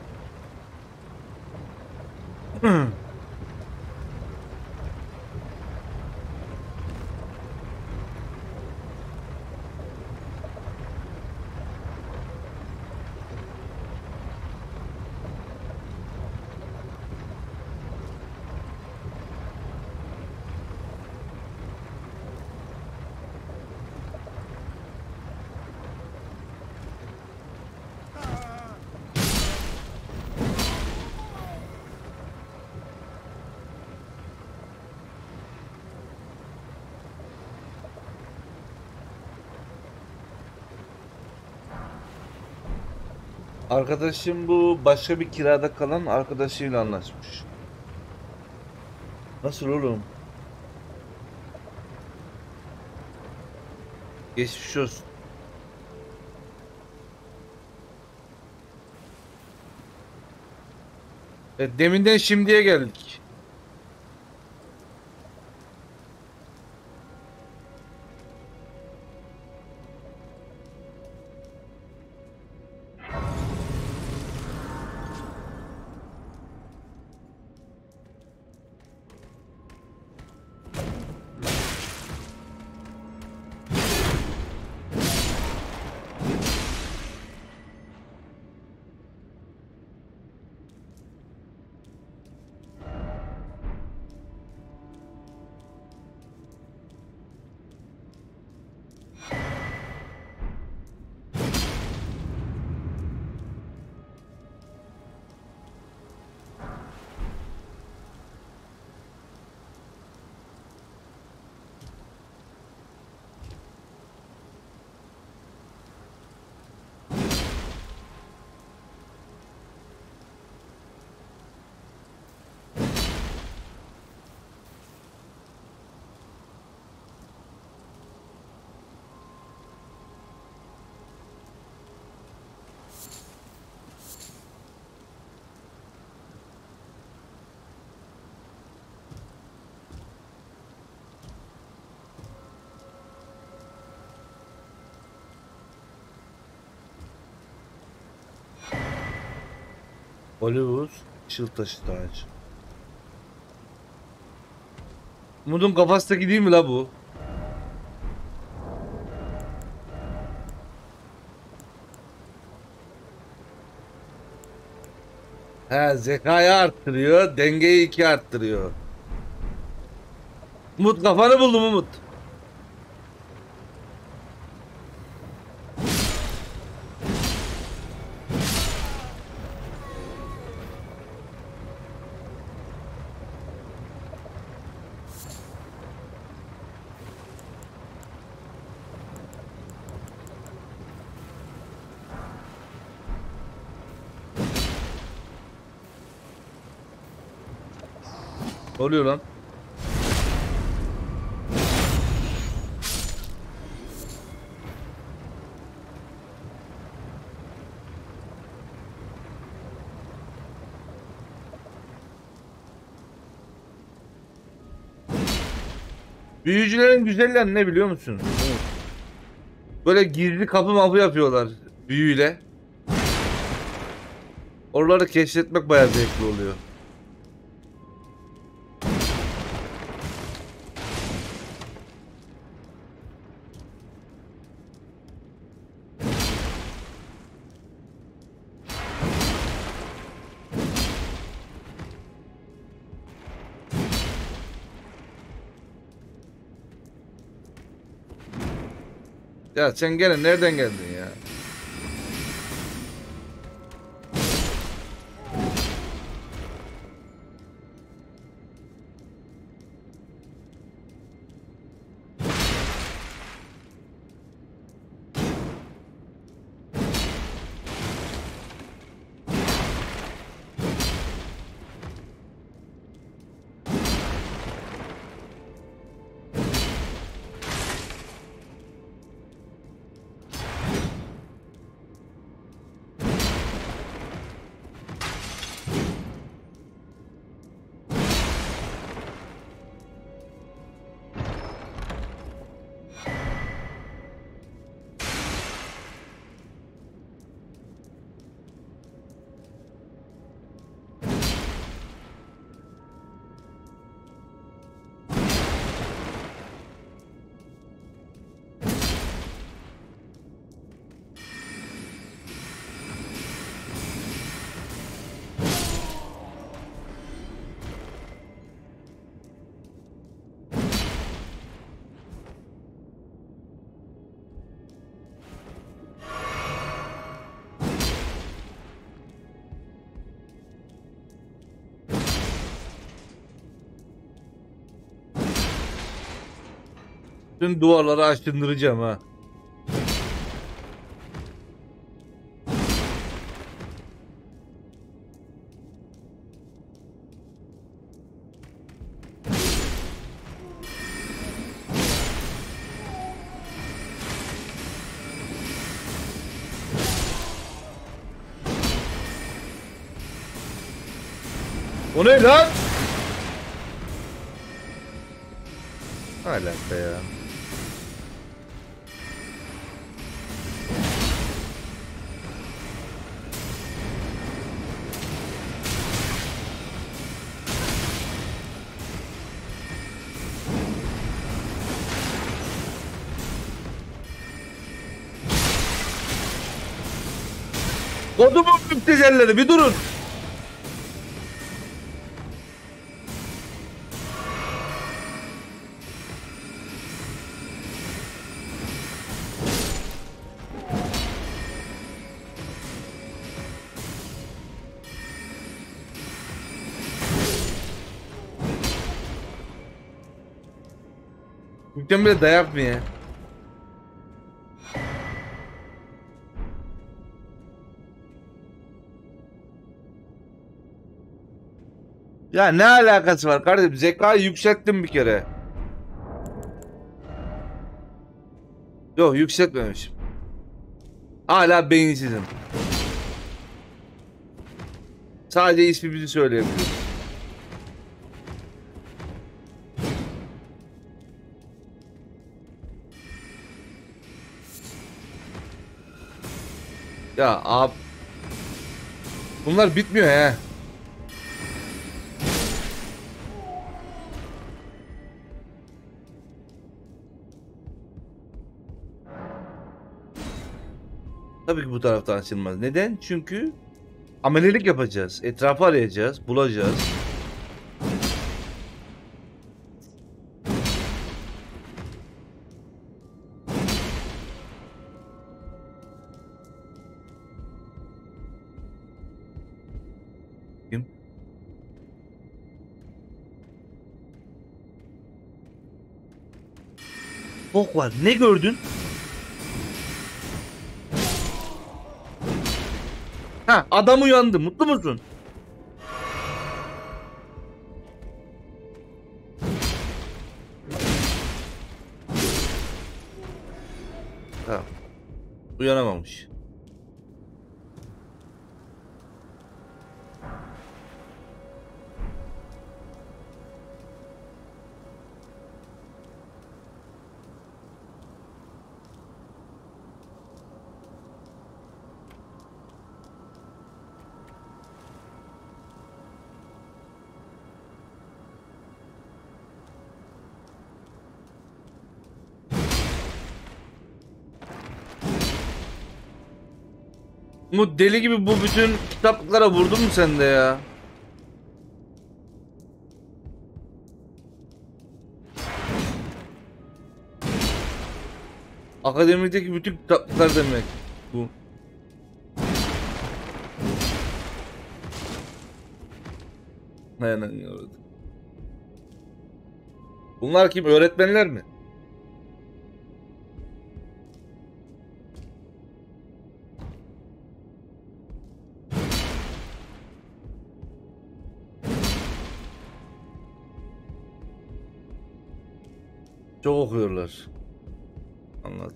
Arkadaşım bu başka bir kirada kalan arkadaşıyla anlaşmış. Nasıl oğlum? Geçmiş olsun. Evet, deminden şimdiye geldik. Hollywood, Işıltaşı Ağacı. Umut'un kafasındaki değil mi la bu? He, zekayı arttırıyor, dengeyi iki arttırıyor. Umut, kafanı buldum Umut. Ne oluyor lan? Büyücülerin güzelleri ne biliyor musun? Böyle gizli kapı mapı yapıyorlar büyüyle. Oraları keşfetmek bayağı zevkli oluyor. Ya sen gene nereden geldin ya? Tüm duvarları aşındıracağım ha. O ne lan? Alaka ya. Kodumun müptezelleri bir durun. Mükemmel bile dayak mı ya? Ya ne alakası var kardeşim? Zekayı yükselttim bir kere. Yok yükseltmemişim. Hala beyinsizim. Sadece ismimizi söyleyebiliyorum. Ya ab... Bunlar bitmiyor he. Tabii ki bu taraftan açılmaz. Neden? Çünkü amelelik yapacağız. Etrafı arayacağız, bulacağız. Kim? Bok var. Ne gördün? Ha, adam uyandı. Mutlu musun? Tamam. Uyanamamış. Bu deli gibi bu bütün kitaplıklara vurdun mu sen de ya? Akademideki bütün kitaplar demek bu. Dayanamıyorum. Bunlar kim? Öğretmenler mi? Çok okuyorlar. Anladım.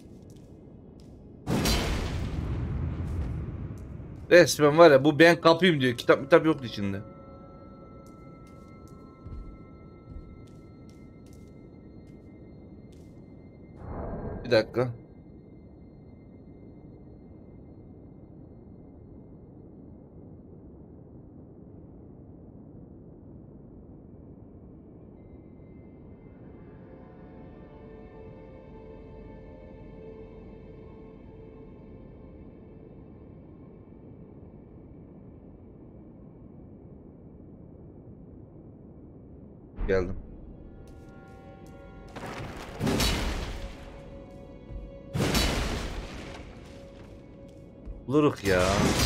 Resmen var ya, bu ben kapayım diyor. Kitap kitap yok içinde. Bir dakika. Geldim. Buluruk ya.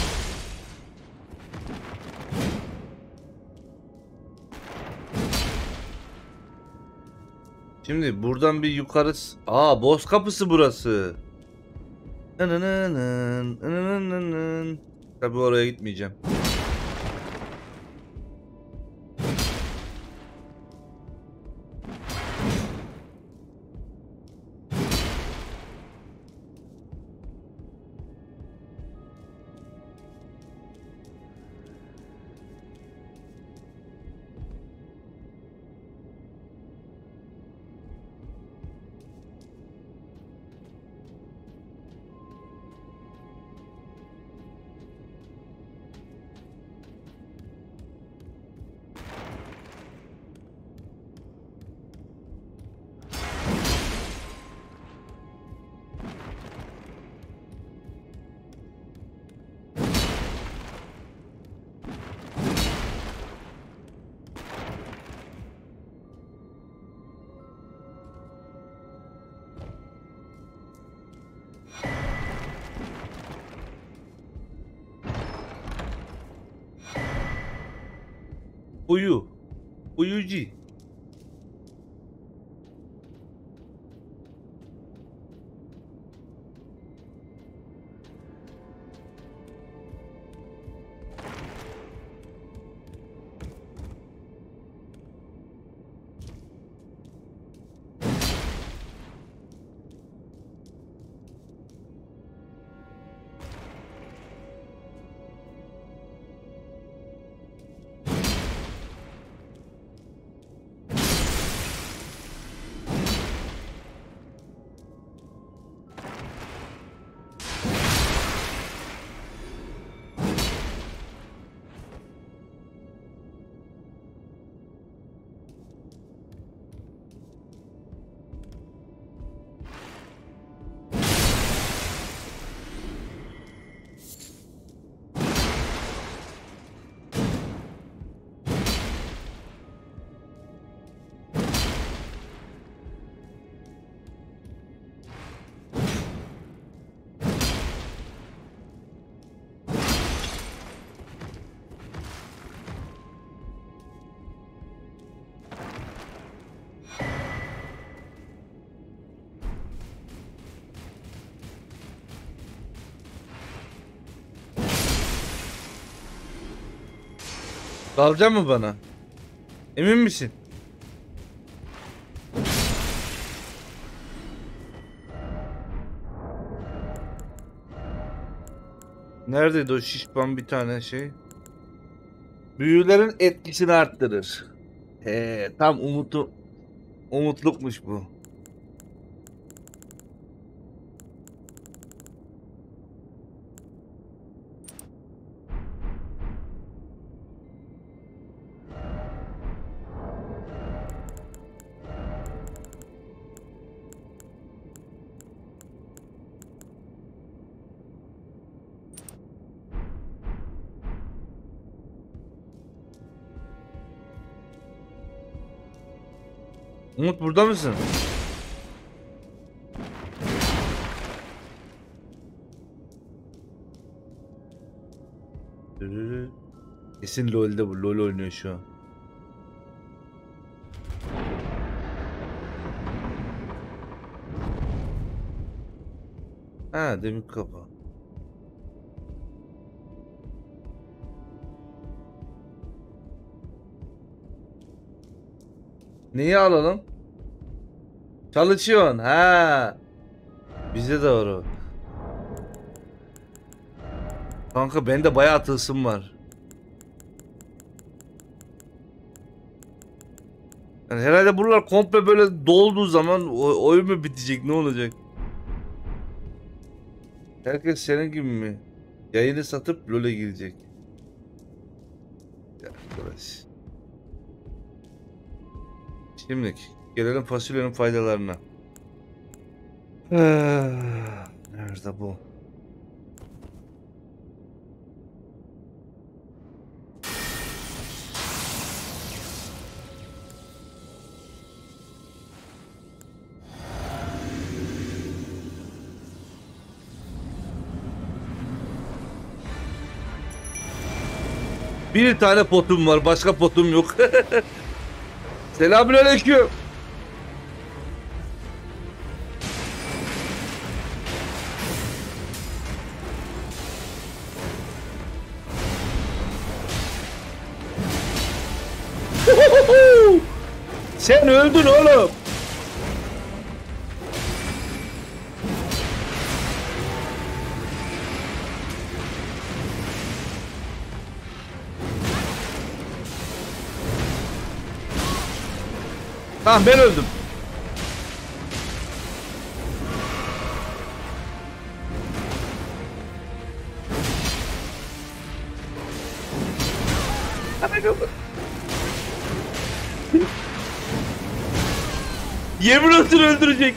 Şimdi buradan bir yukarı... Aa, boss kapısı burası. Tabii oraya gitmeyeceğim. Uyu. Uyucu. Dalacak mı bana? Emin misin? Neredeydi o şişman bir tane şey? Büyülerin etkisini arttırır. He, tam umutu umutlukmuş bu. Umut, burada mısın? Kesin LoL'de bu. LoL oynuyor şu an. Ha, demir kapı. Neyi alalım? Çalışıyorsun. Ha. Bize doğru. Kanka bende bayağı tılsım var. Yani herhalde buralar komple böyle dolduğu zaman o oyun mu bitecek, ne olacak? Herkes senin gibi mi? Yayını satıp LoL'e girecek. Ya arkadaş. Şimdi gelelim fasulyenin faydalarına. Nerede bu? Bir tane potum var, başka potum yok. Selamünaleyküm. Sen öldün oğlum. Tamam, ben öldüm. Yemin olsun öldürecek.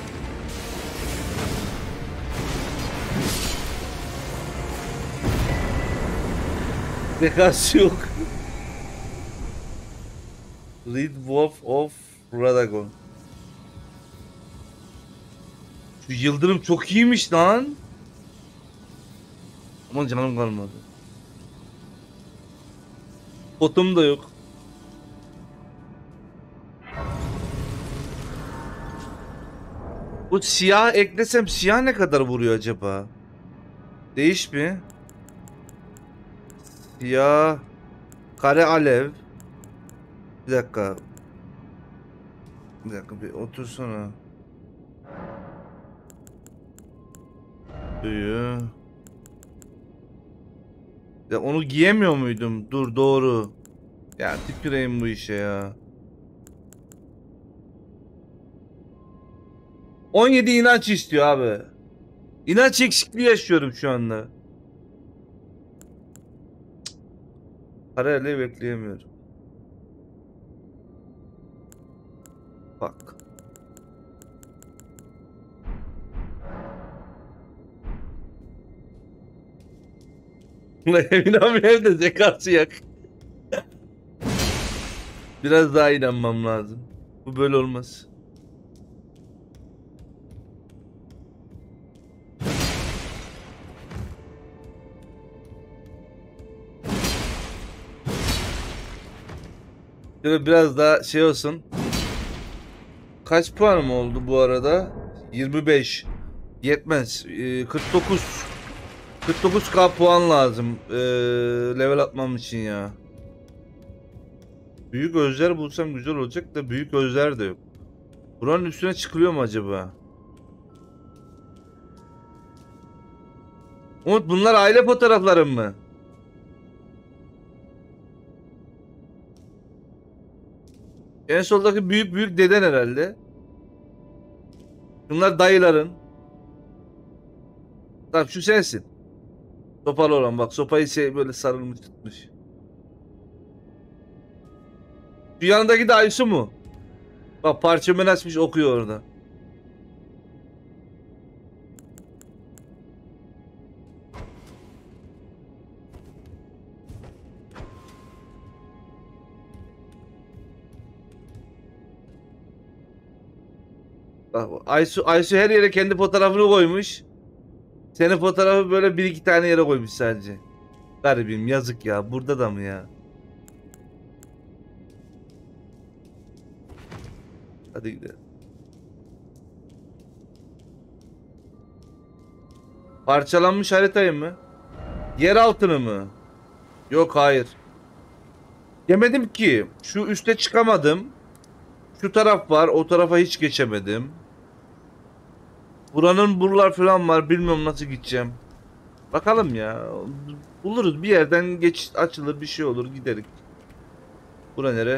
Zekası yok. Red Wolf of Radagon. Şu yıldırım çok iyiymiş lan. Aman canım kalmadı. Potum da yok. Bu siyah eklesem siyah ne kadar vuruyor acaba? Değiş mi? Siyah kare alev. Bir dakika. Bir dakika bir otursana. Büyü. Ya onu giyemiyor muydum? Dur, doğru. Ya tüküreyim bu işe ya. on yedi inanç istiyor abi. İnanç eksikliği yaşıyorum şu anda. Parayla bekleyemiyorum. Bak. Emin abi evde zekası yak. Biraz daha inanmam lazım. Bu böyle olmaz. Şöyle biraz daha şey olsun. Kaç puanım oldu bu arada? yirmi beş. Yetmez. Ee, kırk dokuz. kırk dokuz K puan lazım. Ee, level atmam için ya. Büyük özler bulsam güzel olacak da büyük özler de yok. Buranın üstüne çıkılıyor mu acaba? Umut, bunlar aile fotoğraflarım mı? En soldaki büyük büyük deden herhalde. Bunlar dayıların. Tamam, şu sensin. Sopalı olan, bak sopayı şey böyle sarılmış tutmuş. Şu yanındaki de Aysu mu? Bak parçamını açmış okuyor orada. Bak Aysu, Aysu her yere kendi fotoğrafını koymuş. Senin fotoğrafı böyle bir iki tane yere koymuş sadece. Garibim, yazık ya. Burada da mı ya? Hadi gidelim. Parçalanmış haritayı mı? Yer altını mı? Yok, hayır. Demedim ki. Şu üste çıkamadım. Şu taraf var. O tarafa hiç geçemedim. Buranın buralar falan var. Bilmiyorum nasıl gideceğim. Bakalım ya. Buluruz. Bir yerden geç açılır, bir şey olur, giderik. Bura nere?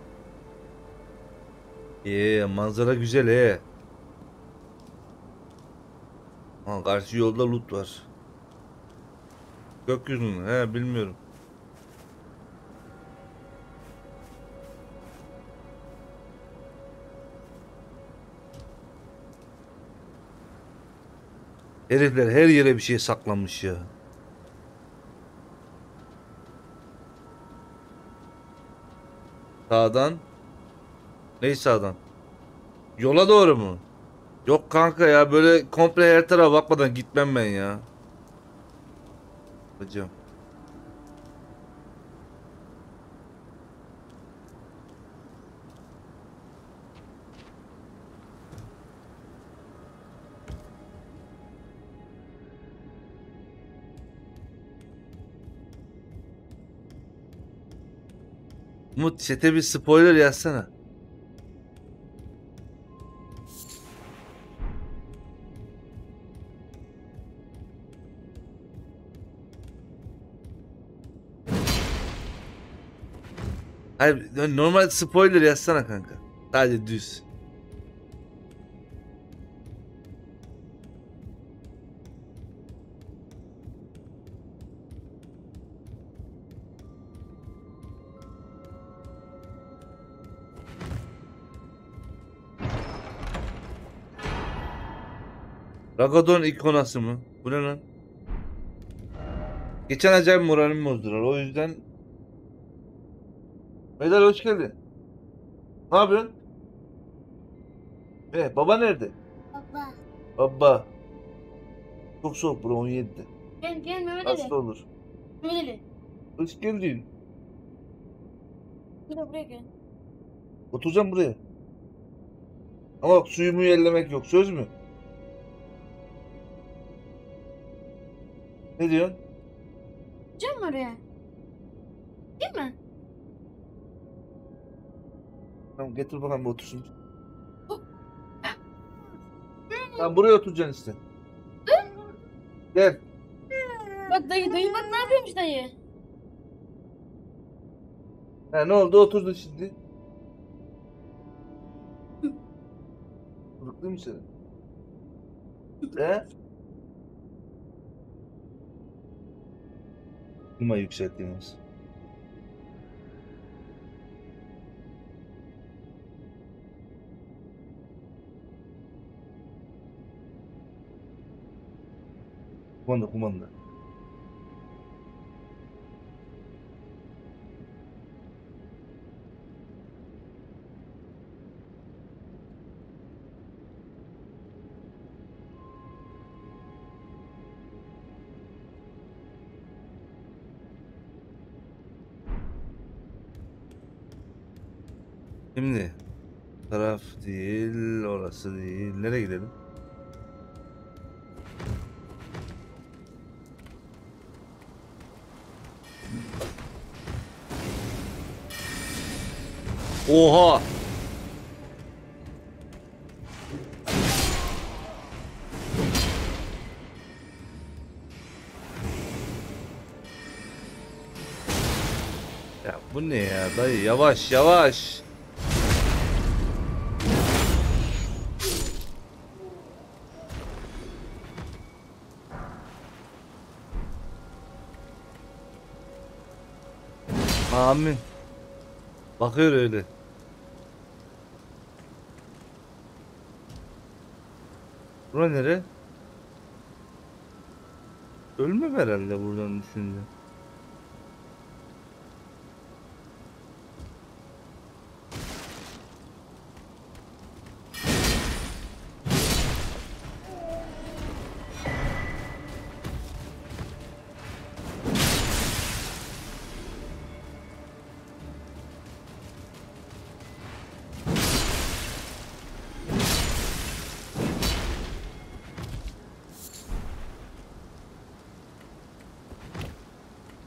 Eee manzara güzel he. Ha, karşı yolda loot var. Gökyüzünü he bilmiyorum. Herifler her yere bir şey saklamış ya. Sağdan. Ney sağdan? Yola doğru mu? Yok kanka ya, böyle komple her tarafa bakmadan gitmem ben ya. Hocam. Umut chat'e bir spoiler yazsana. Hayır, normal spoiler yazsana kanka. Sadece düz. Ragadon ikonası mı? Bu ne lan? Geçen acayip moralimi bozdular. O yüzden... Beyler hoş geldin. Ne yapıyorsun? E, baba nerede? Baba. Baba. Çok soğuk bura, on yedide. Gel gel Mehmet Ali. Hasta olur. Mehmet Ali. Hoş geldin. Buraya buraya gel. Oturacağım buraya. Ama bak, suyumu ellemek yok. Söz mü? Ne diyorsun? Gel mi oraya? Değil mi? Tamam, getir bakalım bir otursun. Tamam, buraya oturacaksın işte. Gel. Bak dayı dayı bak ne yapıyormuş dayı. Ha, ne oldu, oturdun şimdi. Mutlu musun sen? He? Kuma yükselttiğimiz. Kumanda kumanda. Şimdi taraf değil, orası değil. Nereye gidelim? Oha! Ya bu ne ya dayı, yavaş yavaş. Amin. Bakıyor öyle. Bura nere? Ölmem herhalde buradan düşünce.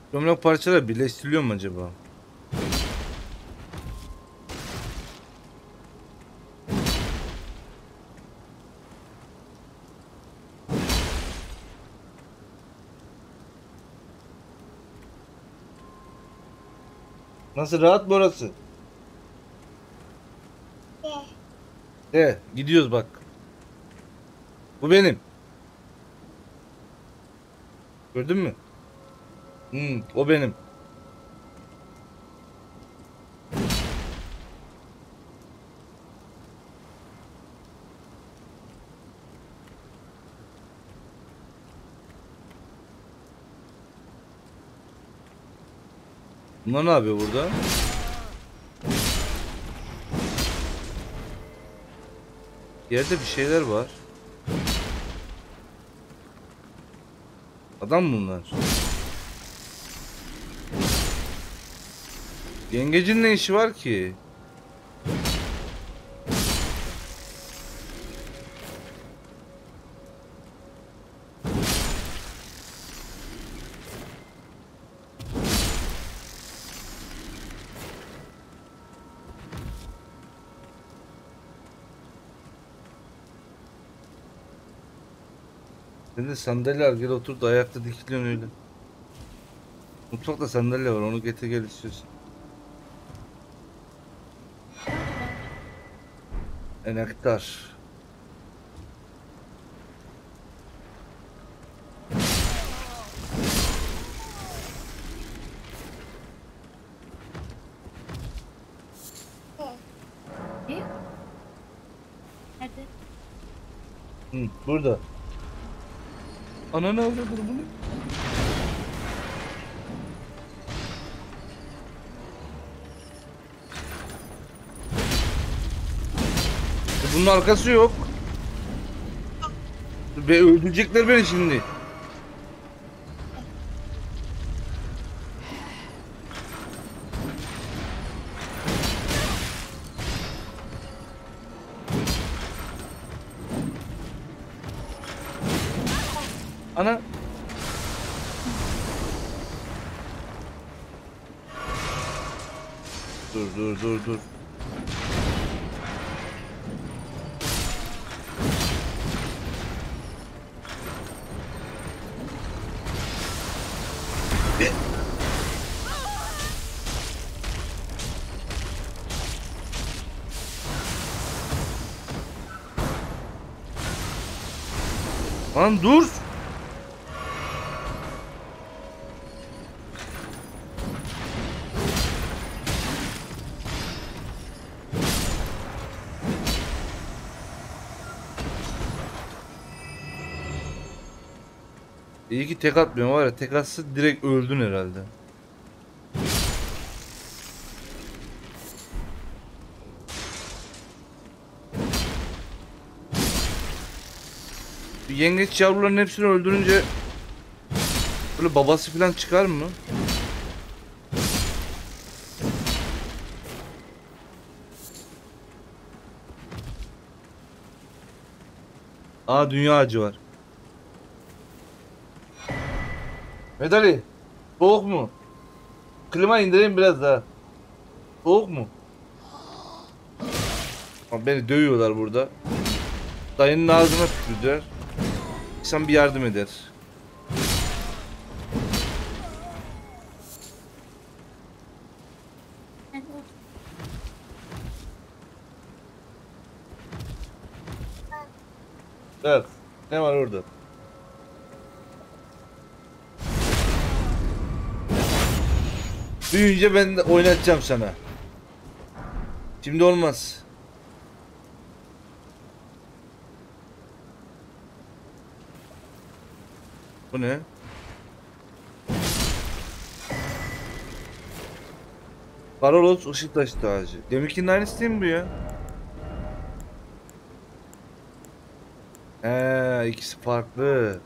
Gömlek parçaları birleştiriliyor mu acaba? Nasıl, rahat mı orası? De gidiyoruz bak. Bu benim. Gördün mü? Hmm, o benim. Bunlar ne yapıyor burada? Yerde bir şeyler var. Adam mı bunlar? Yengecin ne işi var ki? Sen de sandalye al, gel otur da ayakta dikiliyorsun öyle. Mutfakta sandalye var, onu getir gel istiyorsan. Enektar. Ne? Nerede? Hı, burada. Ananı avradır bunu. E bunun arkası yok. Ve öldürecekler beni şimdi. Ana. Dur dur dur dur. Lan dur. İyi ki tek atmıyorum var ya, tek atsa direkt öldün herhalde. Bir yengeç yavruların hepsini öldürünce böyle babası falan çıkar mı? Aa, dünya ağacı var. Medali, soğuk mu? Klima indireyim biraz daha. Soğuk mu? Ama beni dövüyorlar burada. Dayının ağzına tükürdüler. İnsan bir yardım eder. Evet. Ne var orada? Büyüyünce ben de oynatacağım sana. Şimdi olmaz. Bu ne? Karolos ışık taşı ağacı. Deminkinin aynısı değil mi bu ya? He, ikisi farklı.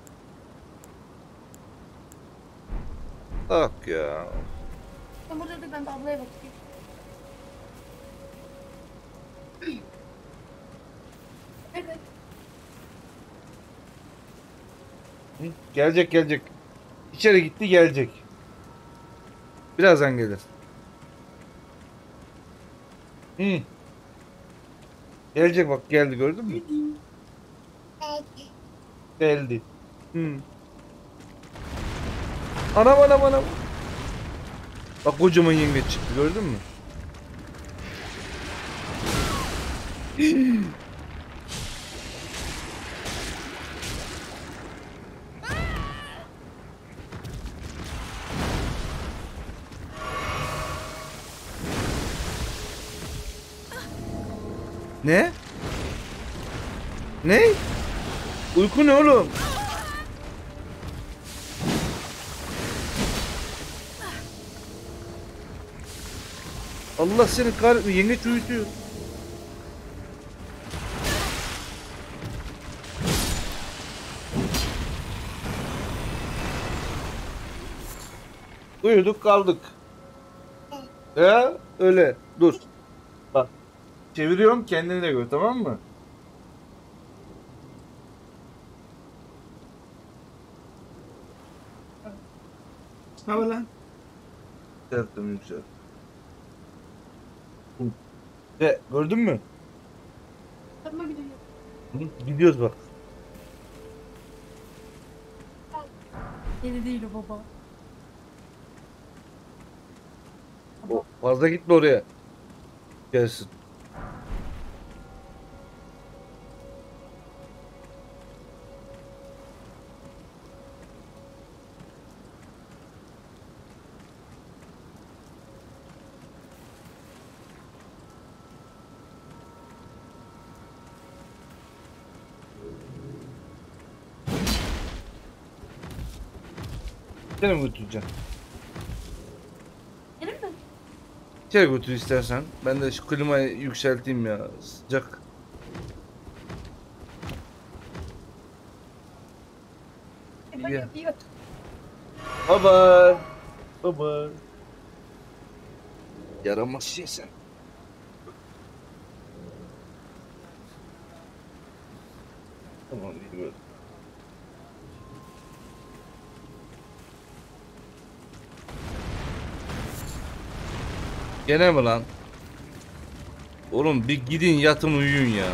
Bak ya. Sen burada dur, ben de ablaya bakayım. Evet. Hı, gelecek gelecek. İçeri gitti, gelecek. Birazdan gelir. Hı. Gelecek bak, geldi, gördün mü? Geldi. Hı. Anam anam anam. Bak kocaman yengeç çıktı, gördün mü? Ne? Ne? Uyku ne oğlum? Allah seni kahretsin, yengeç uyutuyor. Uyuduk kaldık. Ya öyle. Dur. Bak. Çeviriyorum, kendini de gör, tamam mı? Ne var lan? Yükselttim, yükselt. Ve gördün mü? Yapma gidiyor. Hı, gidiyoruz bak. Yeni değil o baba. O, fazla gitme oraya. Gelsin. Seni mi götüreceğim? Gelin mi? İçeri götür istersen. Ben de şu klimayı yükselteyim ya. Sıcak. Yapma Ya. gidiyor. Baba. Baba. Yaramaz şey sen. Tamam, iyi böyle. Gene mi lan? Oğlum bir gidin yatın uyuyun ya.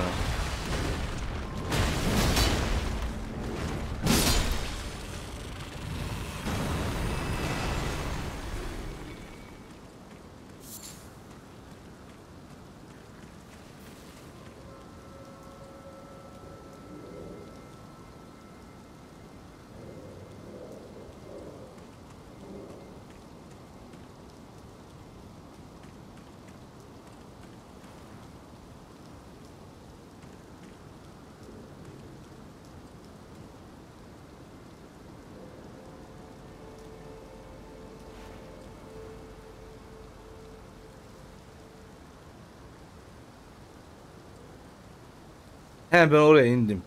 He, ben oraya indim.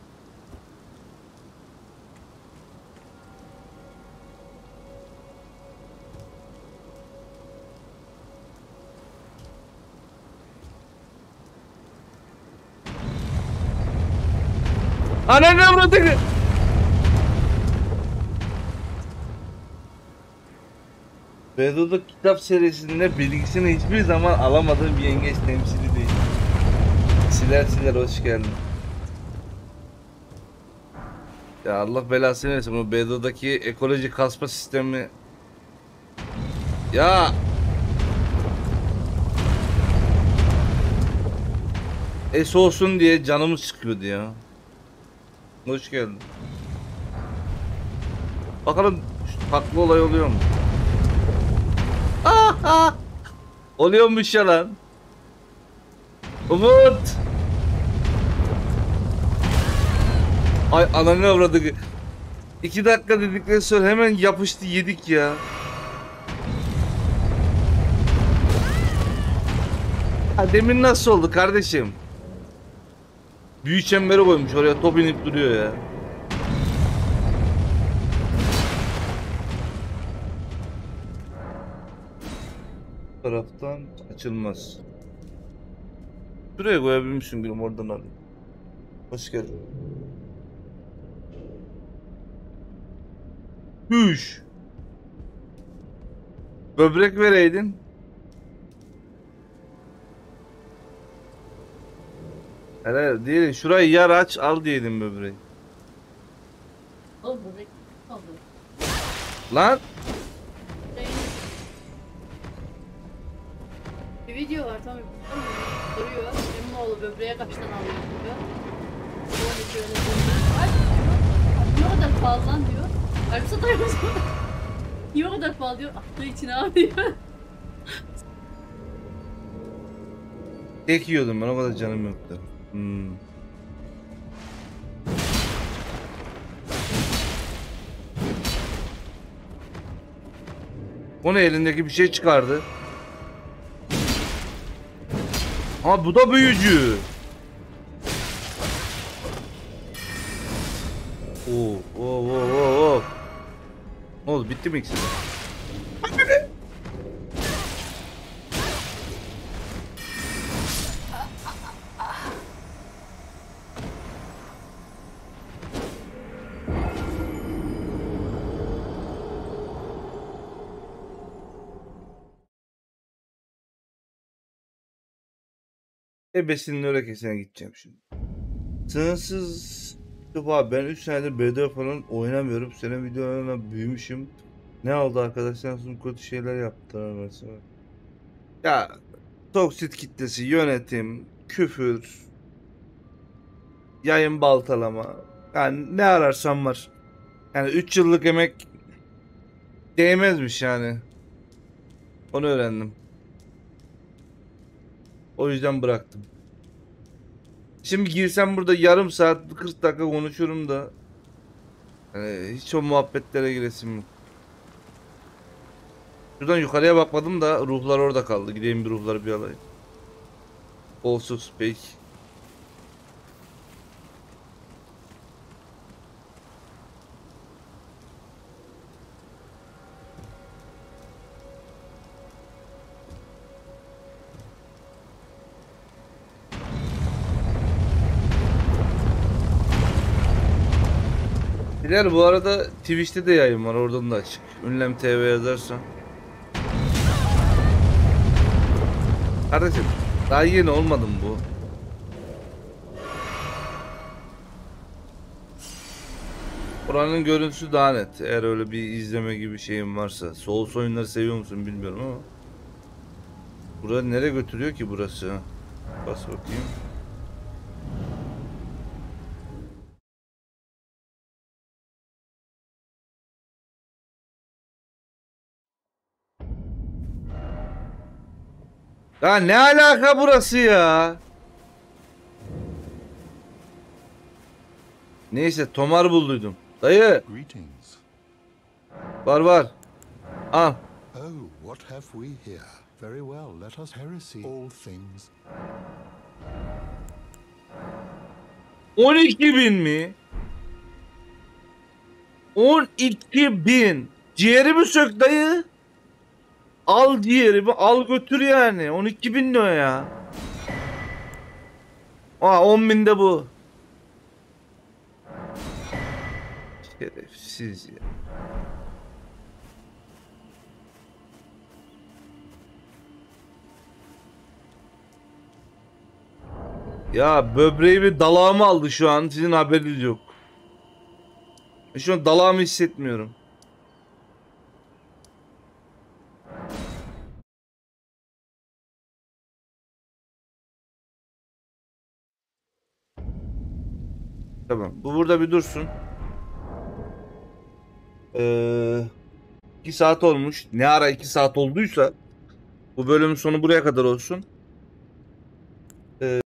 Ana ne avradı? Bedo'da kitap serisinde bilgisini hiçbir zaman alamadığım bir yengeç temsili değil. Siler siler, hoş geldin. Ya Allah belasını versin, bu Bedo'daki ekoloji kasma sistemi. Ya es olsun diye canımız çıkıyordu ya. Hoş geldin. Bakalım şu farklı olay oluyor mu? Aha! Oluyormuş ya lan. Umut. Ay ananı avradı. İki dakika dedikleri sonra hemen yapıştı, yedik ya. Ha, demin nasıl oldu kardeşim? Büyük çemberi koymuş oraya, top inip duruyor ya. Bu taraftan açılmaz. Şuraya koyabilmişsin gülüm, oradan alayım. Hoş geldin. Hüş. Böbrek vereydin. Hele değil, şurayı yar aç al diyelim böbreği. Oğlum böbrek kaldı. Lan Bir video var tamam. Soruyor. Emmoğlu böbreğe kaçtan alıyor diyor. Böyle şöyle diyor. Ay ne kadar fazla diyor. Kalp satıyor musun? Niye o kadar fazla diyor. Attığı için abi diyor. tek yiyordum ben, o kadar canım yoktu. Hmm. O ne, elindeki bir şey çıkardı. Ha bu da büyücü. Oo, oo, oo, oo, oo. Ne oldu, bitti mi ikisi de? Ebesinin örekesine gideceğim şimdi. Sınırsız Mustafa, ben üç senedir B D falan oynamıyorum. Senin videolarına büyümüşüm. Ne oldu arkadaşlar? Son kötü şeyler yaptılar mesela. Ya toksit kitlesi, yönetim, küfür, yayın baltalama. Yani ne ararsan var. Yani üç yıllık emek değmezmiş yani. Onu öğrendim. O yüzden bıraktım. Şimdi girsem burada yarım saat kırk dakika konuşurum da yani hiç o muhabbetlere giresim yok. Şuradan yukarıya bakmadım da ruhlar orada kaldı. Gideyim bir ruhları bir alayım. Also speak. Biler bu arada Twitch'te de yayın var, oradan da açık. Ünlem T V yazarsan. Kardeşim daha yeni olmadı mı bu? Oranın görüntüsü daha net. Eğer öyle bir izleme gibi şeyin varsa. Souls oyunları seviyor musun bilmiyorum ama. Burası nereye götürüyor ki burası? Bas bakayım. Ya ne alaka burası ya? Neyse tomar bulduydum. Dayı Greetings. var var. Al. Oh, what have we here? Very well, let us heresy all things. on iki bin mi? on iki bin. Ciğerimi sök dayı. Al ciğerimi al götür yani. on iki bin ne o ya? Aa on bin de bu. Şerefsiz ya. Ya böbreği bir dalağımı aldı şu an. Sizin haberiniz yok. Şu an dalağımı hissetmiyorum. Tamam. Bu burada bir dursun. Ee, iki saat olmuş. Ne ara iki saat olduysa bu bölümün sonu buraya kadar olsun.